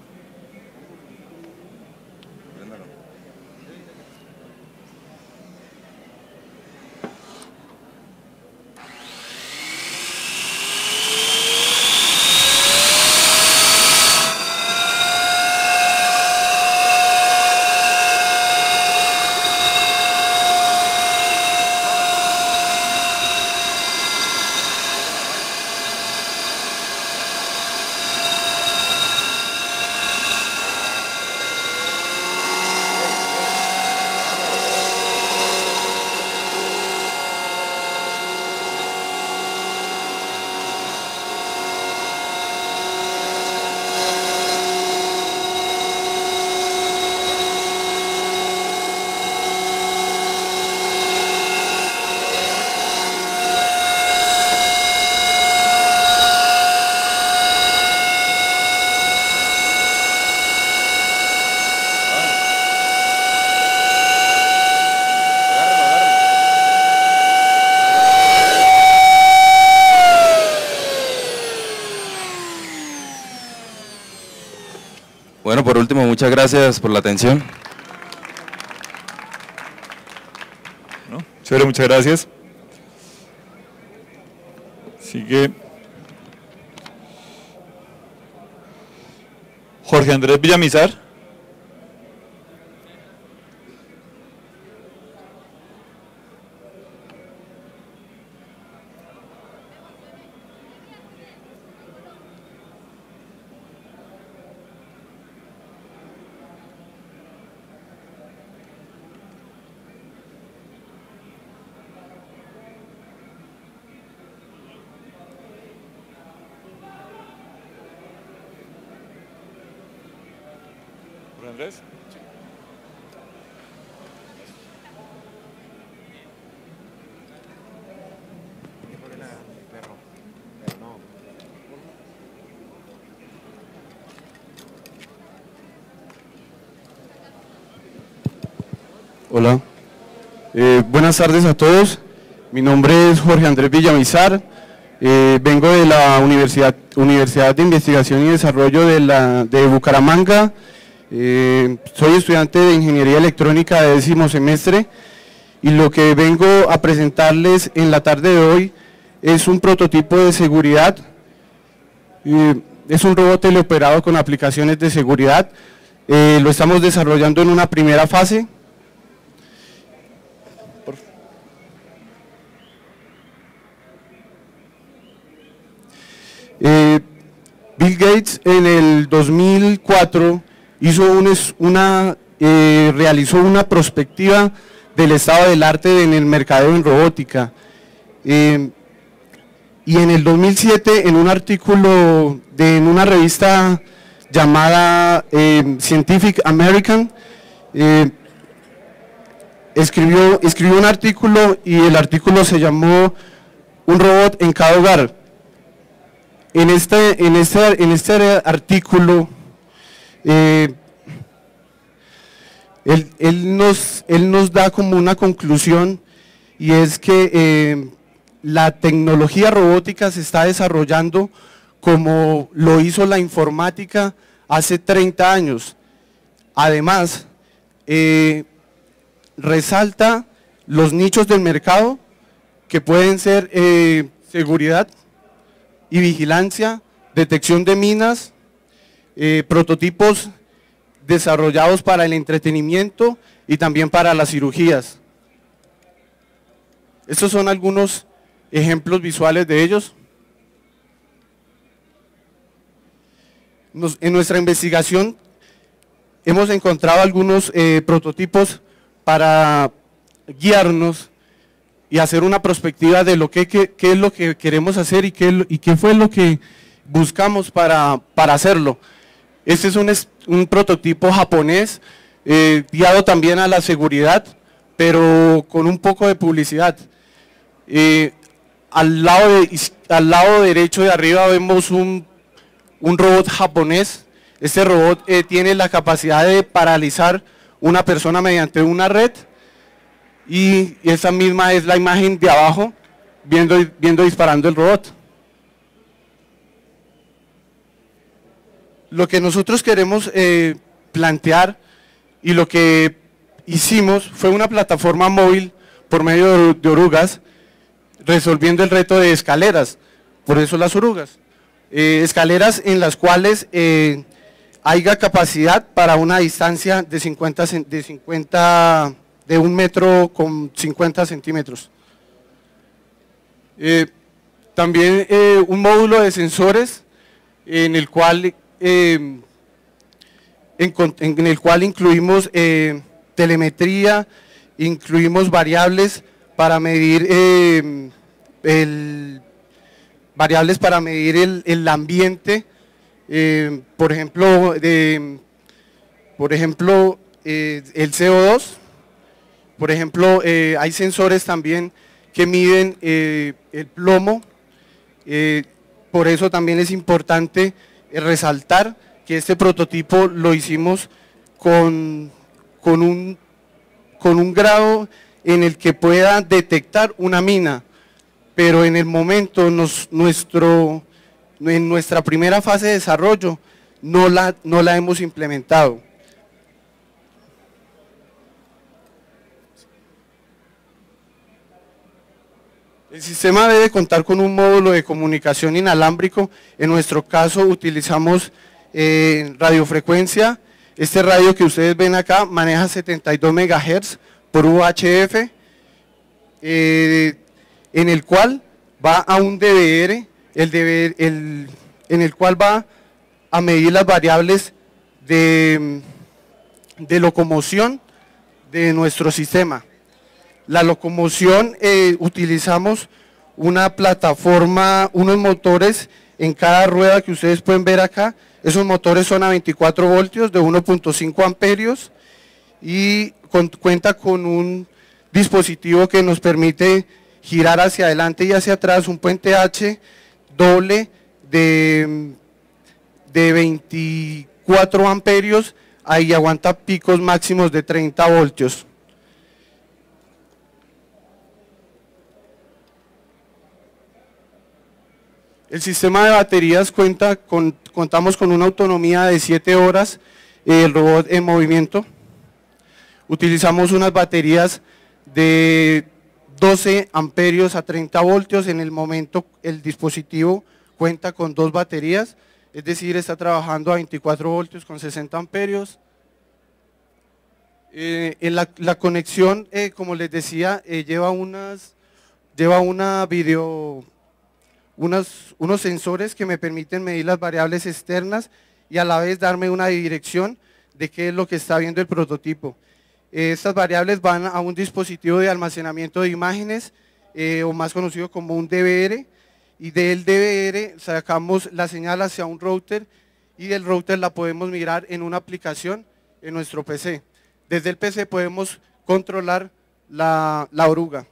Préndalo. Bueno, por último, muchas gracias por la atención. ¿No? Chévere, muchas gracias. Sigue Jorge Andrés Villamizar. Andrés. Hola, eh, buenas tardes a todos. Mi nombre es Jorge Andrés Villamizar. Eh, vengo de la Universidad, Universidad de Investigación y Desarrollo de, la, de Bucaramanga. Eh, soy estudiante de Ingeniería Electrónica de décimo semestre y lo que vengo a presentarles en la tarde de hoy es un prototipo de seguridad. Eh, es un robot teleoperado con aplicaciones de seguridad. Eh, lo estamos desarrollando en una primera fase. Eh, Bill Gates en el dos mil cuatro hizo un, una, eh, realizó una prospectiva del estado del arte en el mercadeo en robótica. Eh, y en el dos mil siete, en un artículo de en una revista llamada eh, Scientific American, eh, escribió, escribió un artículo y el artículo se llamó Un robot en cada hogar. En este, en este, en este artículo, eh, él, él, nos, él nos da como una conclusión y es que eh, la tecnología robótica se está desarrollando como lo hizo la informática hace treinta años. Además, eh, resalta los nichos del mercado que pueden ser eh, seguridad y vigilancia, detección de minas, eh, prototipos desarrollados para el entretenimiento y también para las cirugías. Estos son algunos ejemplos visuales de ellos. Nos, en nuestra investigación hemos encontrado algunos eh, prototipos para guiarnos y hacer una perspectiva de lo que, que, qué es lo que queremos hacer y qué, y qué fue lo que buscamos para, para hacerlo. Este es un, un prototipo japonés, eh, guiado también a la seguridad, pero con un poco de publicidad. Eh, al, lado de, al lado derecho de arriba vemos un, un robot japonés. Este robot eh, tiene la capacidad de paralizar una persona mediante una red, y esa misma es la imagen de abajo, viendo, viendo disparando el robot. Lo que nosotros queremos eh, plantear y lo que hicimos fue una plataforma móvil por medio de, de orugas, resolviendo el reto de escaleras, por eso las orugas. Eh, escaleras en las cuales eh, haya capacidad para una distancia de cincuenta, de cincuenta de un metro con cincuenta centímetros. Eh, también eh, un módulo de sensores en el cual, eh, en, en el cual incluimos eh, telemetría, incluimos variables para medir eh, el, variables para medir el, el ambiente, eh, por ejemplo, de, por ejemplo eh, el C O dos. Por ejemplo, eh, hay sensores también que miden eh, el plomo, eh, por eso también es importante eh, resaltar que este prototipo lo hicimos con, con, un, con un grado en el que pueda detectar una mina, pero en el momento, nos, nuestro, en nuestra primera fase de desarrollo, no la, no la hemos implementado. El sistema debe contar con un módulo de comunicación inalámbrico. En nuestro caso utilizamos eh, radiofrecuencia. Este radio que ustedes ven acá maneja setenta y dos megahertz por U H F, eh, en el cual va a un D V R, el D V R el, en el cual va a medir las variables de, de locomoción de nuestro sistema. La locomoción, eh, utilizamos una plataforma, unos motores en cada rueda que ustedes pueden ver acá. Esos motores son a veinticuatro voltios de uno punto cinco amperios y con, cuenta con un dispositivo que nos permite girar hacia adelante y hacia atrás, un puente H doble de, de veinticuatro amperios, ahí aguanta picos máximos de treinta voltios. El sistema de baterías cuenta con, contamos con una autonomía de siete horas, el robot en movimiento. Utilizamos unas baterías de doce amperios a treinta voltios, en el momento el dispositivo cuenta con dos baterías, es decir, está trabajando a veinticuatro voltios con sesenta amperios. Eh, en la, la conexión, eh, como les decía, eh, lleva, unas, lleva una video... Unos, unos sensores que me permiten medir las variables externas y a la vez darme una dirección de qué es lo que está viendo el prototipo. Eh, estas variables van a un dispositivo de almacenamiento de imágenes, eh, o más conocido como un D V R, y del D V R sacamos la señal hacia un router y del router la podemos mirar en una aplicación en nuestro P C. Desde el P C podemos controlar la, la oruga.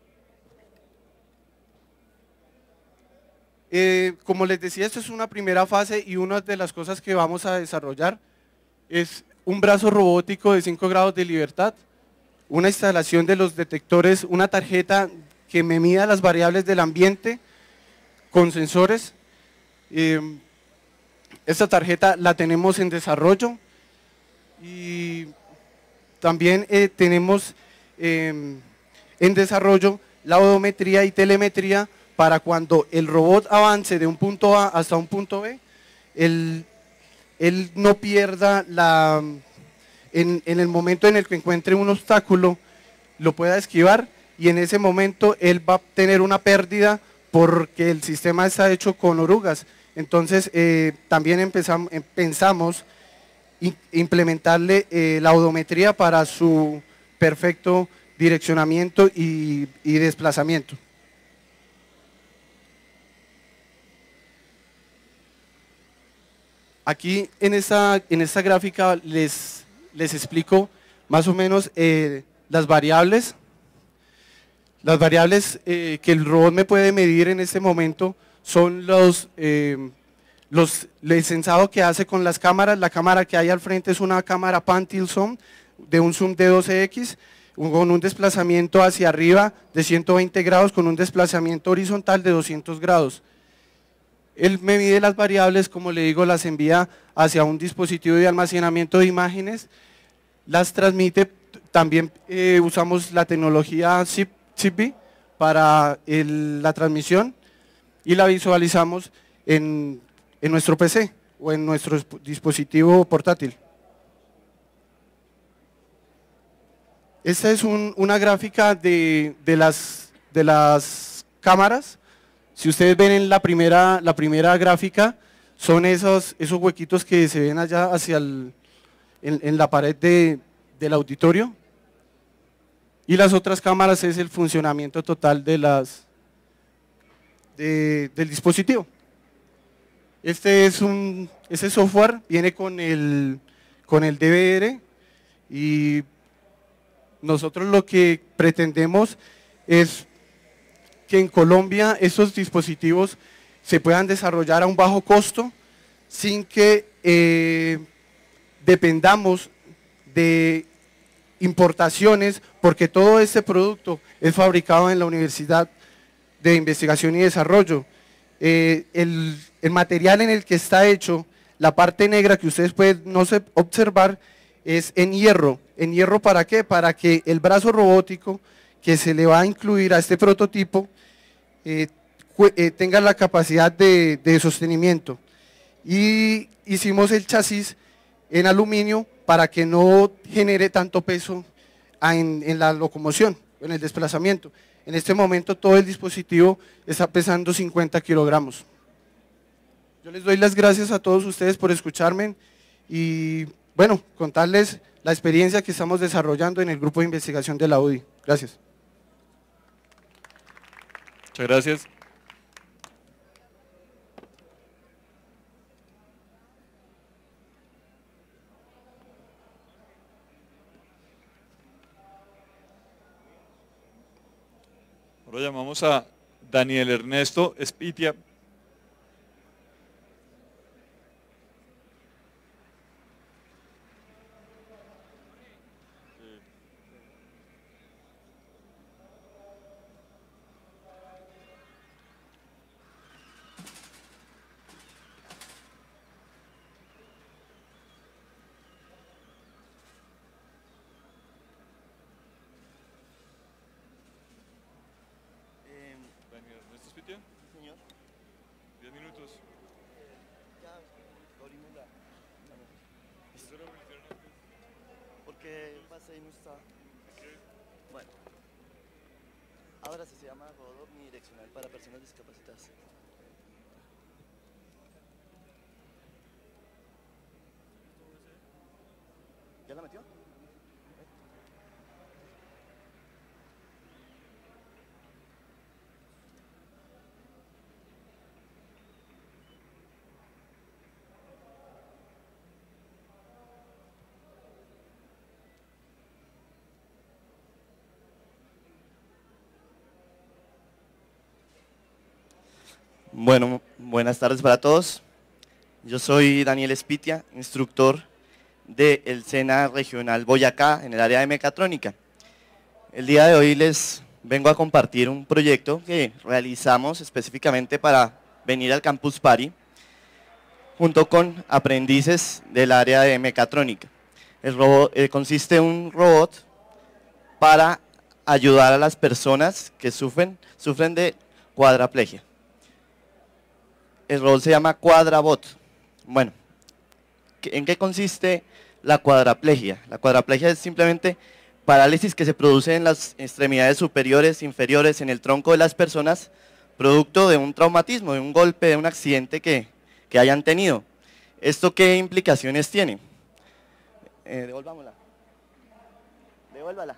Eh, como les decía, esto es una primera fase y una de las cosas que vamos a desarrollar es un brazo robótico de cinco grados de libertad, una instalación de los detectores, una tarjeta que me mida las variables del ambiente con sensores. Eh, esta tarjeta la tenemos en desarrollo y también eh, tenemos eh, en desarrollo la odometría y telemetría para cuando el robot avance de un punto A hasta un punto B, él, él no pierda la, en, en el momento en el que encuentre un obstáculo, lo pueda esquivar y en ese momento él va a tener una pérdida porque el sistema está hecho con orugas. Entonces eh, también empezamos, pensamos implementarle eh, la odometría para su perfecto direccionamiento y, y desplazamiento. Aquí en esta, en esta gráfica les, les explico más o menos eh, las variables, las variables eh, que el robot me puede medir en este momento son los, eh, los, el sensado que hace con las cámaras. La cámara que hay al frente es una cámara pan-tilt-zoom de un zoom de doce equis, con un desplazamiento hacia arriba de ciento veinte grados, con un desplazamiento horizontal de doscientos grados. Él me mide las variables, como le digo, las envía hacia un dispositivo de almacenamiento de imágenes, las transmite, también eh, usamos la tecnología Zigbee para el, la transmisión y la visualizamos en, en nuestro P C o en nuestro dispositivo portátil. Esta es un, una gráfica de, de, las, de las cámaras. Si ustedes ven en la primera, la primera gráfica, son esos, esos huequitos que se ven allá hacia el, en, en la pared de, del auditorio. Y las otras cámaras es el funcionamiento total de las, de, del dispositivo. Este es un, ese software viene con el, con el D V R y nosotros lo que pretendemos es que en Colombia estos dispositivos se puedan desarrollar a un bajo costo sin que eh, dependamos de importaciones, porque todo este producto es fabricado en la Universidad de Investigación y Desarrollo. Eh, el, el material en el que está hecho, la parte negra que ustedes pueden no sé, observar, es en hierro. ¿En hierro para qué? Para que el brazo robótico que se le va a incluir a este prototipo eh, eh, tenga la capacidad de, de sostenimiento. Y hicimos el chasis en aluminio para que no genere tanto peso en, en la locomoción, en el desplazamiento. En este momento todo el dispositivo está pesando cincuenta kilogramos. Yo les doy las gracias a todos ustedes por escucharme y bueno, contarles la experiencia que estamos desarrollando en el grupo de investigación de la U D I. Gracias. Muchas gracias. Ahora llamamos a Daniel Ernesto Espitia. Daniel Ernesto Espitia. Señor. Diez minutos. Ya, abrimos la... Porque pasé y no está. Bueno. Ahora sí se llama robot omnidireccional para personas discapacitadas. ¿Ya la metió? Bueno, buenas tardes para todos. Yo soy Daniel Espitia, instructor del SENA Regional Boyacá en el área de mecatrónica. El día de hoy les vengo a compartir un proyecto que realizamos específicamente para venir al Campus Party, junto con aprendices del área de mecatrónica. El robot, eh, consiste en un robot para ayudar a las personas que sufren, sufren de cuadraplegia. El robot se llama Quadrabot. Bueno, ¿en qué consiste la cuadraplegia? La cuadraplegia es simplemente parálisis que se produce en las extremidades superiores, inferiores, en el tronco de las personas, producto de un traumatismo, de un golpe, de un accidente que, que hayan tenido. ¿Esto qué implicaciones tiene? Eh, devolvámosla. Devuélvala.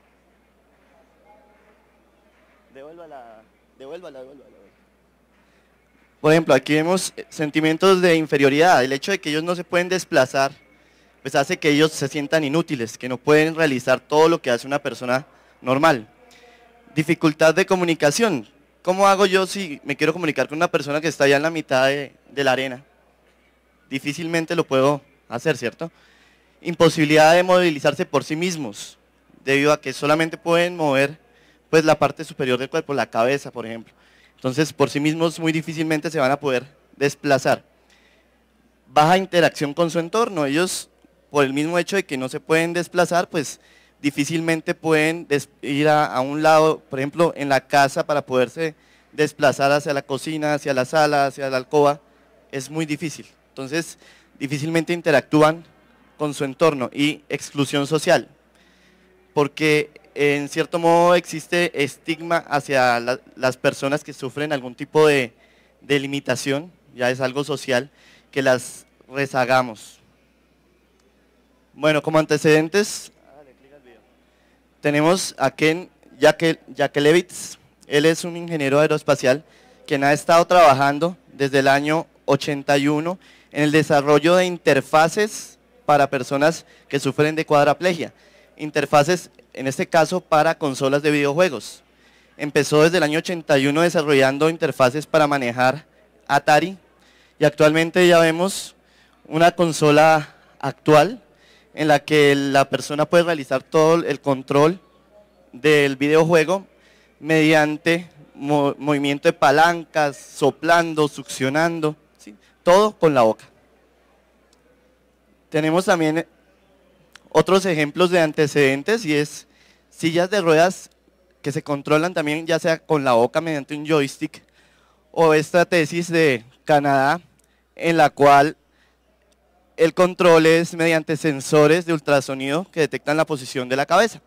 Devuélvala. Devuélvala, devuélvala. Por ejemplo, aquí vemos sentimientos de inferioridad. El hecho de que ellos no se pueden desplazar, pues hace que ellos se sientan inútiles, que no pueden realizar todo lo que hace una persona normal. Dificultad de comunicación. ¿Cómo hago yo si me quiero comunicar con una persona que está allá en la mitad de, de la arena? Difícilmente lo puedo hacer, ¿cierto? Imposibilidad de movilizarse por sí mismos, debido a que solamente pueden mover pues, la parte superior del cuerpo, la cabeza, por ejemplo. Entonces, por sí mismos muy difícilmente se van a poder desplazar. Baja interacción con su entorno. Ellos, por el mismo hecho de que no se pueden desplazar, pues difícilmente pueden ir a, a un lado, por ejemplo, en la casa para poderse desplazar hacia la cocina, hacia la sala, hacia la alcoba. Es muy difícil. Entonces, difícilmente interactúan con su entorno y exclusión social. Porque en cierto modo existe estigma hacia la, las personas que sufren algún tipo de, de limitación, ya es algo social, que las rezagamos. Bueno, como antecedentes, tenemos a Ken Yakelevitz. Él es un ingeniero aeroespacial quien ha estado trabajando desde el año ochenta y uno en el desarrollo de interfaces para personas que sufren de cuadraplegia. Interfaces, en este caso, para consolas de videojuegos. Empezó desde el año ochenta y uno desarrollando interfaces para manejar Atari y actualmente ya vemos una consola actual en la que la persona puede realizar todo el control del videojuego mediante mo movimiento de palancas, soplando, succionando, ¿sí? Todo con la boca. Tenemos también otros ejemplos de antecedentes y es sillas de ruedas que se controlan también ya sea con la boca mediante un joystick, o esta tesis de Canadá en la cual el control es mediante sensores de ultrasonido que detectan la posición de la cabeza.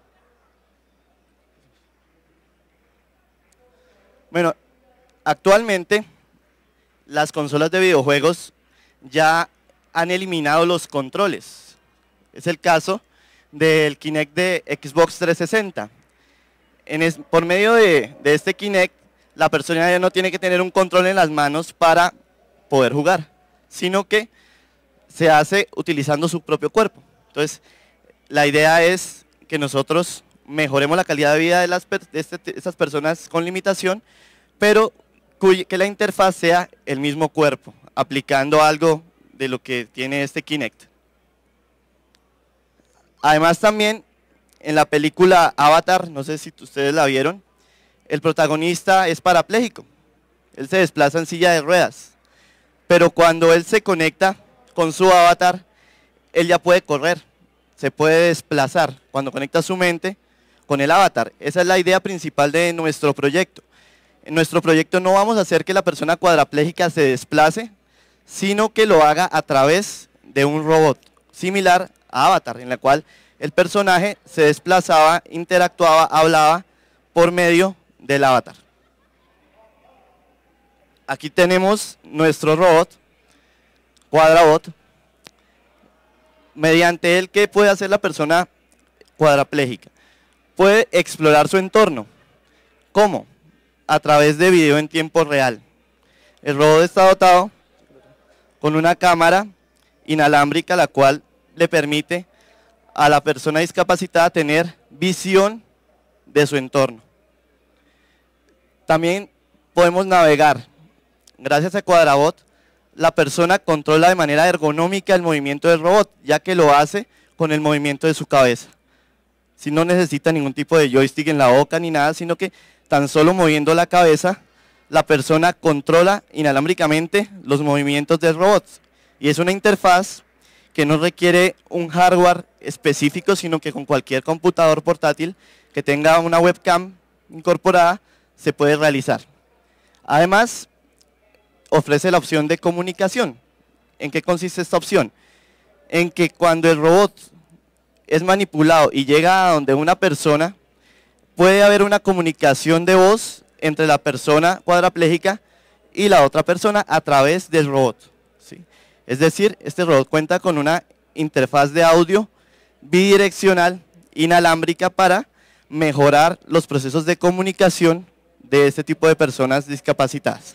Bueno, actualmente las consolas de videojuegos ya han eliminado los controles. Es el caso del Kinect de Xbox trescientos sesenta. En es, por medio de, de este Kinect, la persona ya no tiene que tener un control en las manos para poder jugar, sino que se hace utilizando su propio cuerpo. Entonces, la idea es que nosotros mejoremos la calidad de vida de, las, de este, estas personas con limitación, pero que la interfaz sea el mismo cuerpo, aplicando algo de lo que tiene este Kinect. Además también en la película Avatar, no sé si ustedes la vieron, el protagonista es parapléjico, él se desplaza en silla de ruedas, pero cuando él se conecta con su avatar, él ya puede correr, se puede desplazar cuando conecta su mente con el avatar. Esa es la idea principal de nuestro proyecto. En nuestro proyecto no vamos a hacer que la persona cuadraplégica se desplace, sino que lo haga a través de un robot similar a Avatar, en la cual el personaje se desplazaba, interactuaba, hablaba por medio del avatar. Aquí tenemos nuestro robot, Quadrabot, mediante el que puede hacer la persona cuadraplégica. Puede explorar su entorno. ¿Cómo? A través de video en tiempo real. El robot está dotado con una cámara inalámbrica, la cual le permite a la persona discapacitada tener visión de su entorno. También podemos navegar. Gracias a Quadrabot, la persona controla de manera ergonómica el movimiento del robot, ya que lo hace con el movimiento de su cabeza. Si no necesita ningún tipo de joystick en la boca ni nada, sino que tan solo moviendo la cabeza, la persona controla inalámbricamente los movimientos del robot. Y es una interfaz que no requiere un hardware específico, sino que con cualquier computador portátil que tenga una webcam incorporada se puede realizar. Además, ofrece la opción de comunicación. ¿En qué consiste esta opción? En que cuando el robot es manipulado y llega a donde una persona, puede haber una comunicación de voz entre la persona cuadraplégica y la otra persona a través del robot, ¿sí? Es decir, este robot cuenta con una interfaz de audio bidireccional inalámbrica para mejorar los procesos de comunicación de este tipo de personas discapacitadas.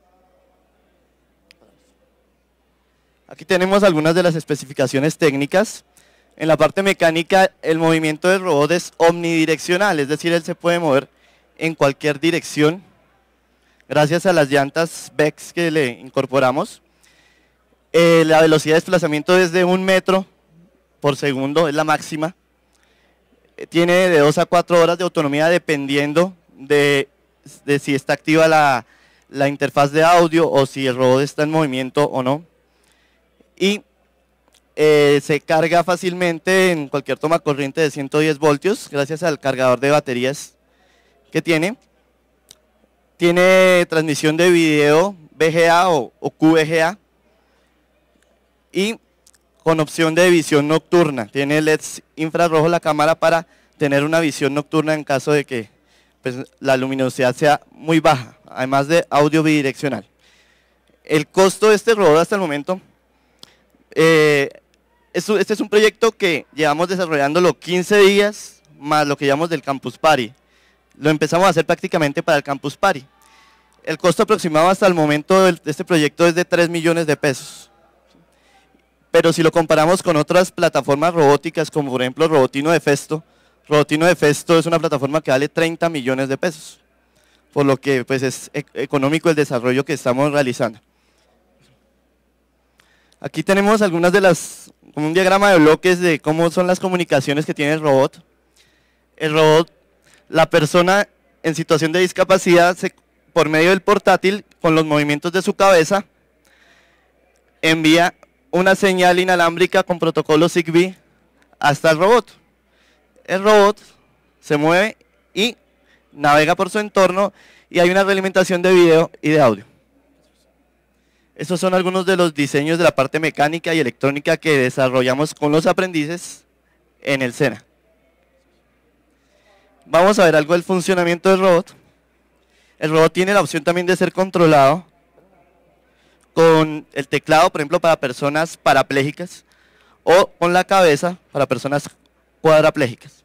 Aquí tenemos algunas de las especificaciones técnicas. En la parte mecánica, el movimiento del robot es omnidireccional, es decir, él se puede mover en cualquier dirección gracias a las llantas B E X que le incorporamos. Eh, la velocidad de desplazamiento es de un metro por segundo, es la máxima. Eh, tiene de dos a cuatro horas de autonomía dependiendo de, de si está activa la, la interfaz de audio o si el robot está en movimiento o no. Y eh, se carga fácilmente en cualquier toma corriente de ciento diez voltios gracias al cargador de baterías que tiene. Tiene transmisión de video V G A o, o Q V G A y con opción de visión nocturna. Tiene L E Ds infrarrojo la cámara para tener una visión nocturna en caso de que pues, la luminosidad sea muy baja, además de audio bidireccional. El costo de este robot hasta el momento, eh, este es un proyecto que llevamos desarrollándolo quince días más lo que llamamos del Campus Party. Lo empezamos a hacer prácticamente para el Campus Party. El costo aproximado hasta el momento de este proyecto es de tres millones de pesos. Pero si lo comparamos con otras plataformas robóticas, como por ejemplo Robotino de Festo, Robotino de Festo es una plataforma que vale treinta millones de pesos, por lo que pues, es e- económico el desarrollo que estamos realizando. Aquí tenemos algunas de las, como un diagrama de bloques de cómo son las comunicaciones que tiene el robot. El robot, la persona en situación de discapacidad, se, por medio del portátil, con los movimientos de su cabeza, envía una señal inalámbrica con protocolo Zigbee hasta el robot. El robot se mueve y navega por su entorno y hay una realimentación de video y de audio. Estos son algunos de los diseños de la parte mecánica y electrónica que desarrollamos con los aprendices en el SENA. Vamos a ver algo del funcionamiento del robot. El robot tiene la opción también de ser controlado con el teclado, por ejemplo, para personas parapléjicas, o con la cabeza para personas cuadraplégicas.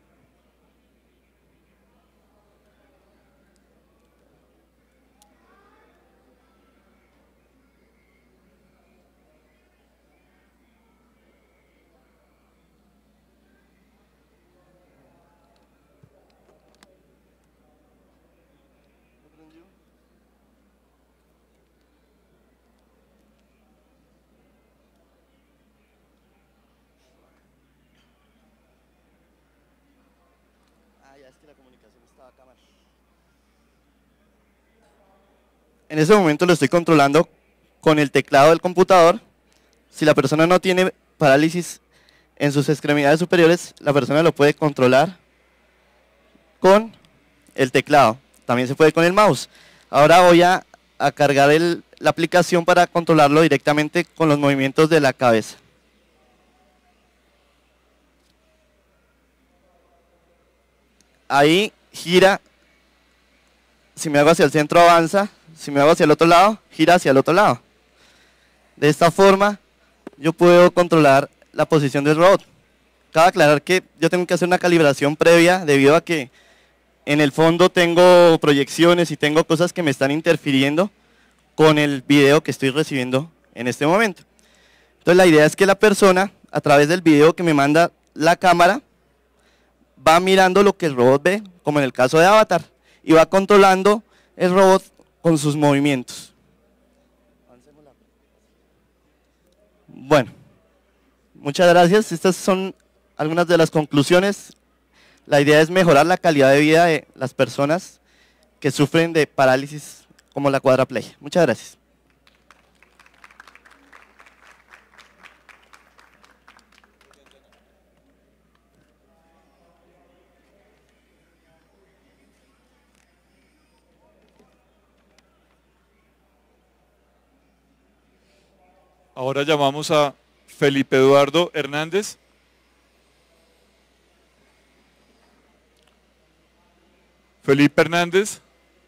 En ese momento lo estoy controlando con el teclado del computador. Si la persona no tiene parálisis en sus extremidades superiores, la persona lo puede controlar con el teclado. También se puede con el mouse. Ahora voy a, a cargar el, la aplicación para controlarlo directamente con los movimientos de la cabeza. Ahí gira, si me hago hacia el centro avanza, si me hago hacia el otro lado, gira hacia el otro lado. De esta forma yo puedo controlar la posición del robot. Cabe aclarar que yo tengo que hacer una calibración previa debido a que en el fondo tengo proyecciones y tengo cosas que me están interfiriendo con el video que estoy recibiendo en este momento. Entonces la idea es que la persona, a través del video que me manda la cámara, va mirando lo que el robot ve, como en el caso de Avatar, y va controlando el robot con sus movimientos. Bueno, muchas gracias. Estas son algunas de las conclusiones La idea es mejorar la calidad de vida de las personas que sufren de parálisis como la cuadraplegia. Muchas gracias. Ahora llamamos a Felipe Eduardo Hernández. Felipe Hernández.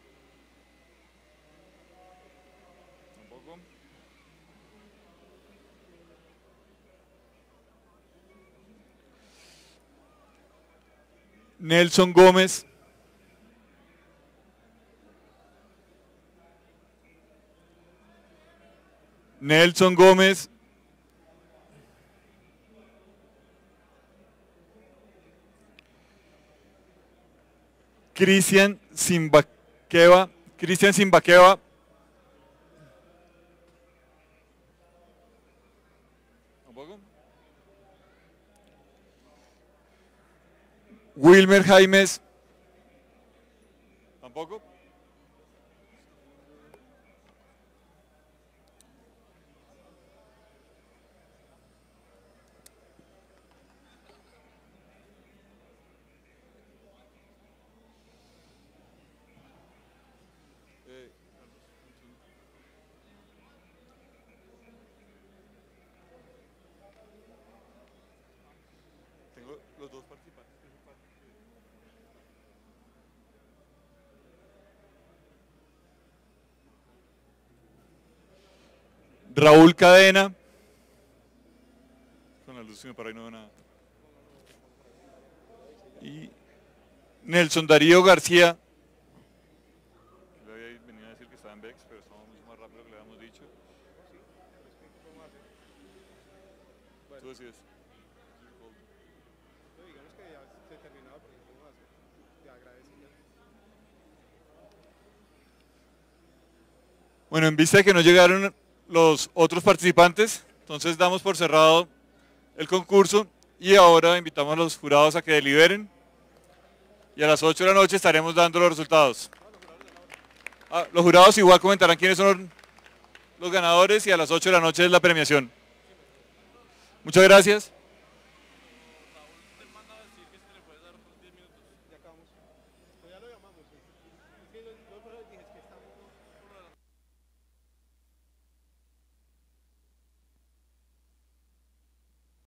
Nelson Gómez. Nelson Gómez. Cristian Simbaqueva. Cristian Simbaqueva. ¿Tampoco? Wilmer Jaimes. ¿Tampoco? Los dos participantes. Raúl Cadena. Con la luz para ahí no veo nada. Y Nelson Darío García. Le había venido a decir que estaba en Vex, pero estamos mucho más rápido que le habíamos dicho. Tú decides. Bueno, en vista de que no llegaron los otros participantes, entonces damos por cerrado el concurso y ahora invitamos a los jurados a que deliberen y a las ocho de la noche estaremos dando los resultados. Ah, los jurados igual comentarán quiénes son los ganadores y a las ocho de la noche es la premiación. Muchas gracias. Ya acabamos. Ya lo llamamos. Es que los, los, los dije, es que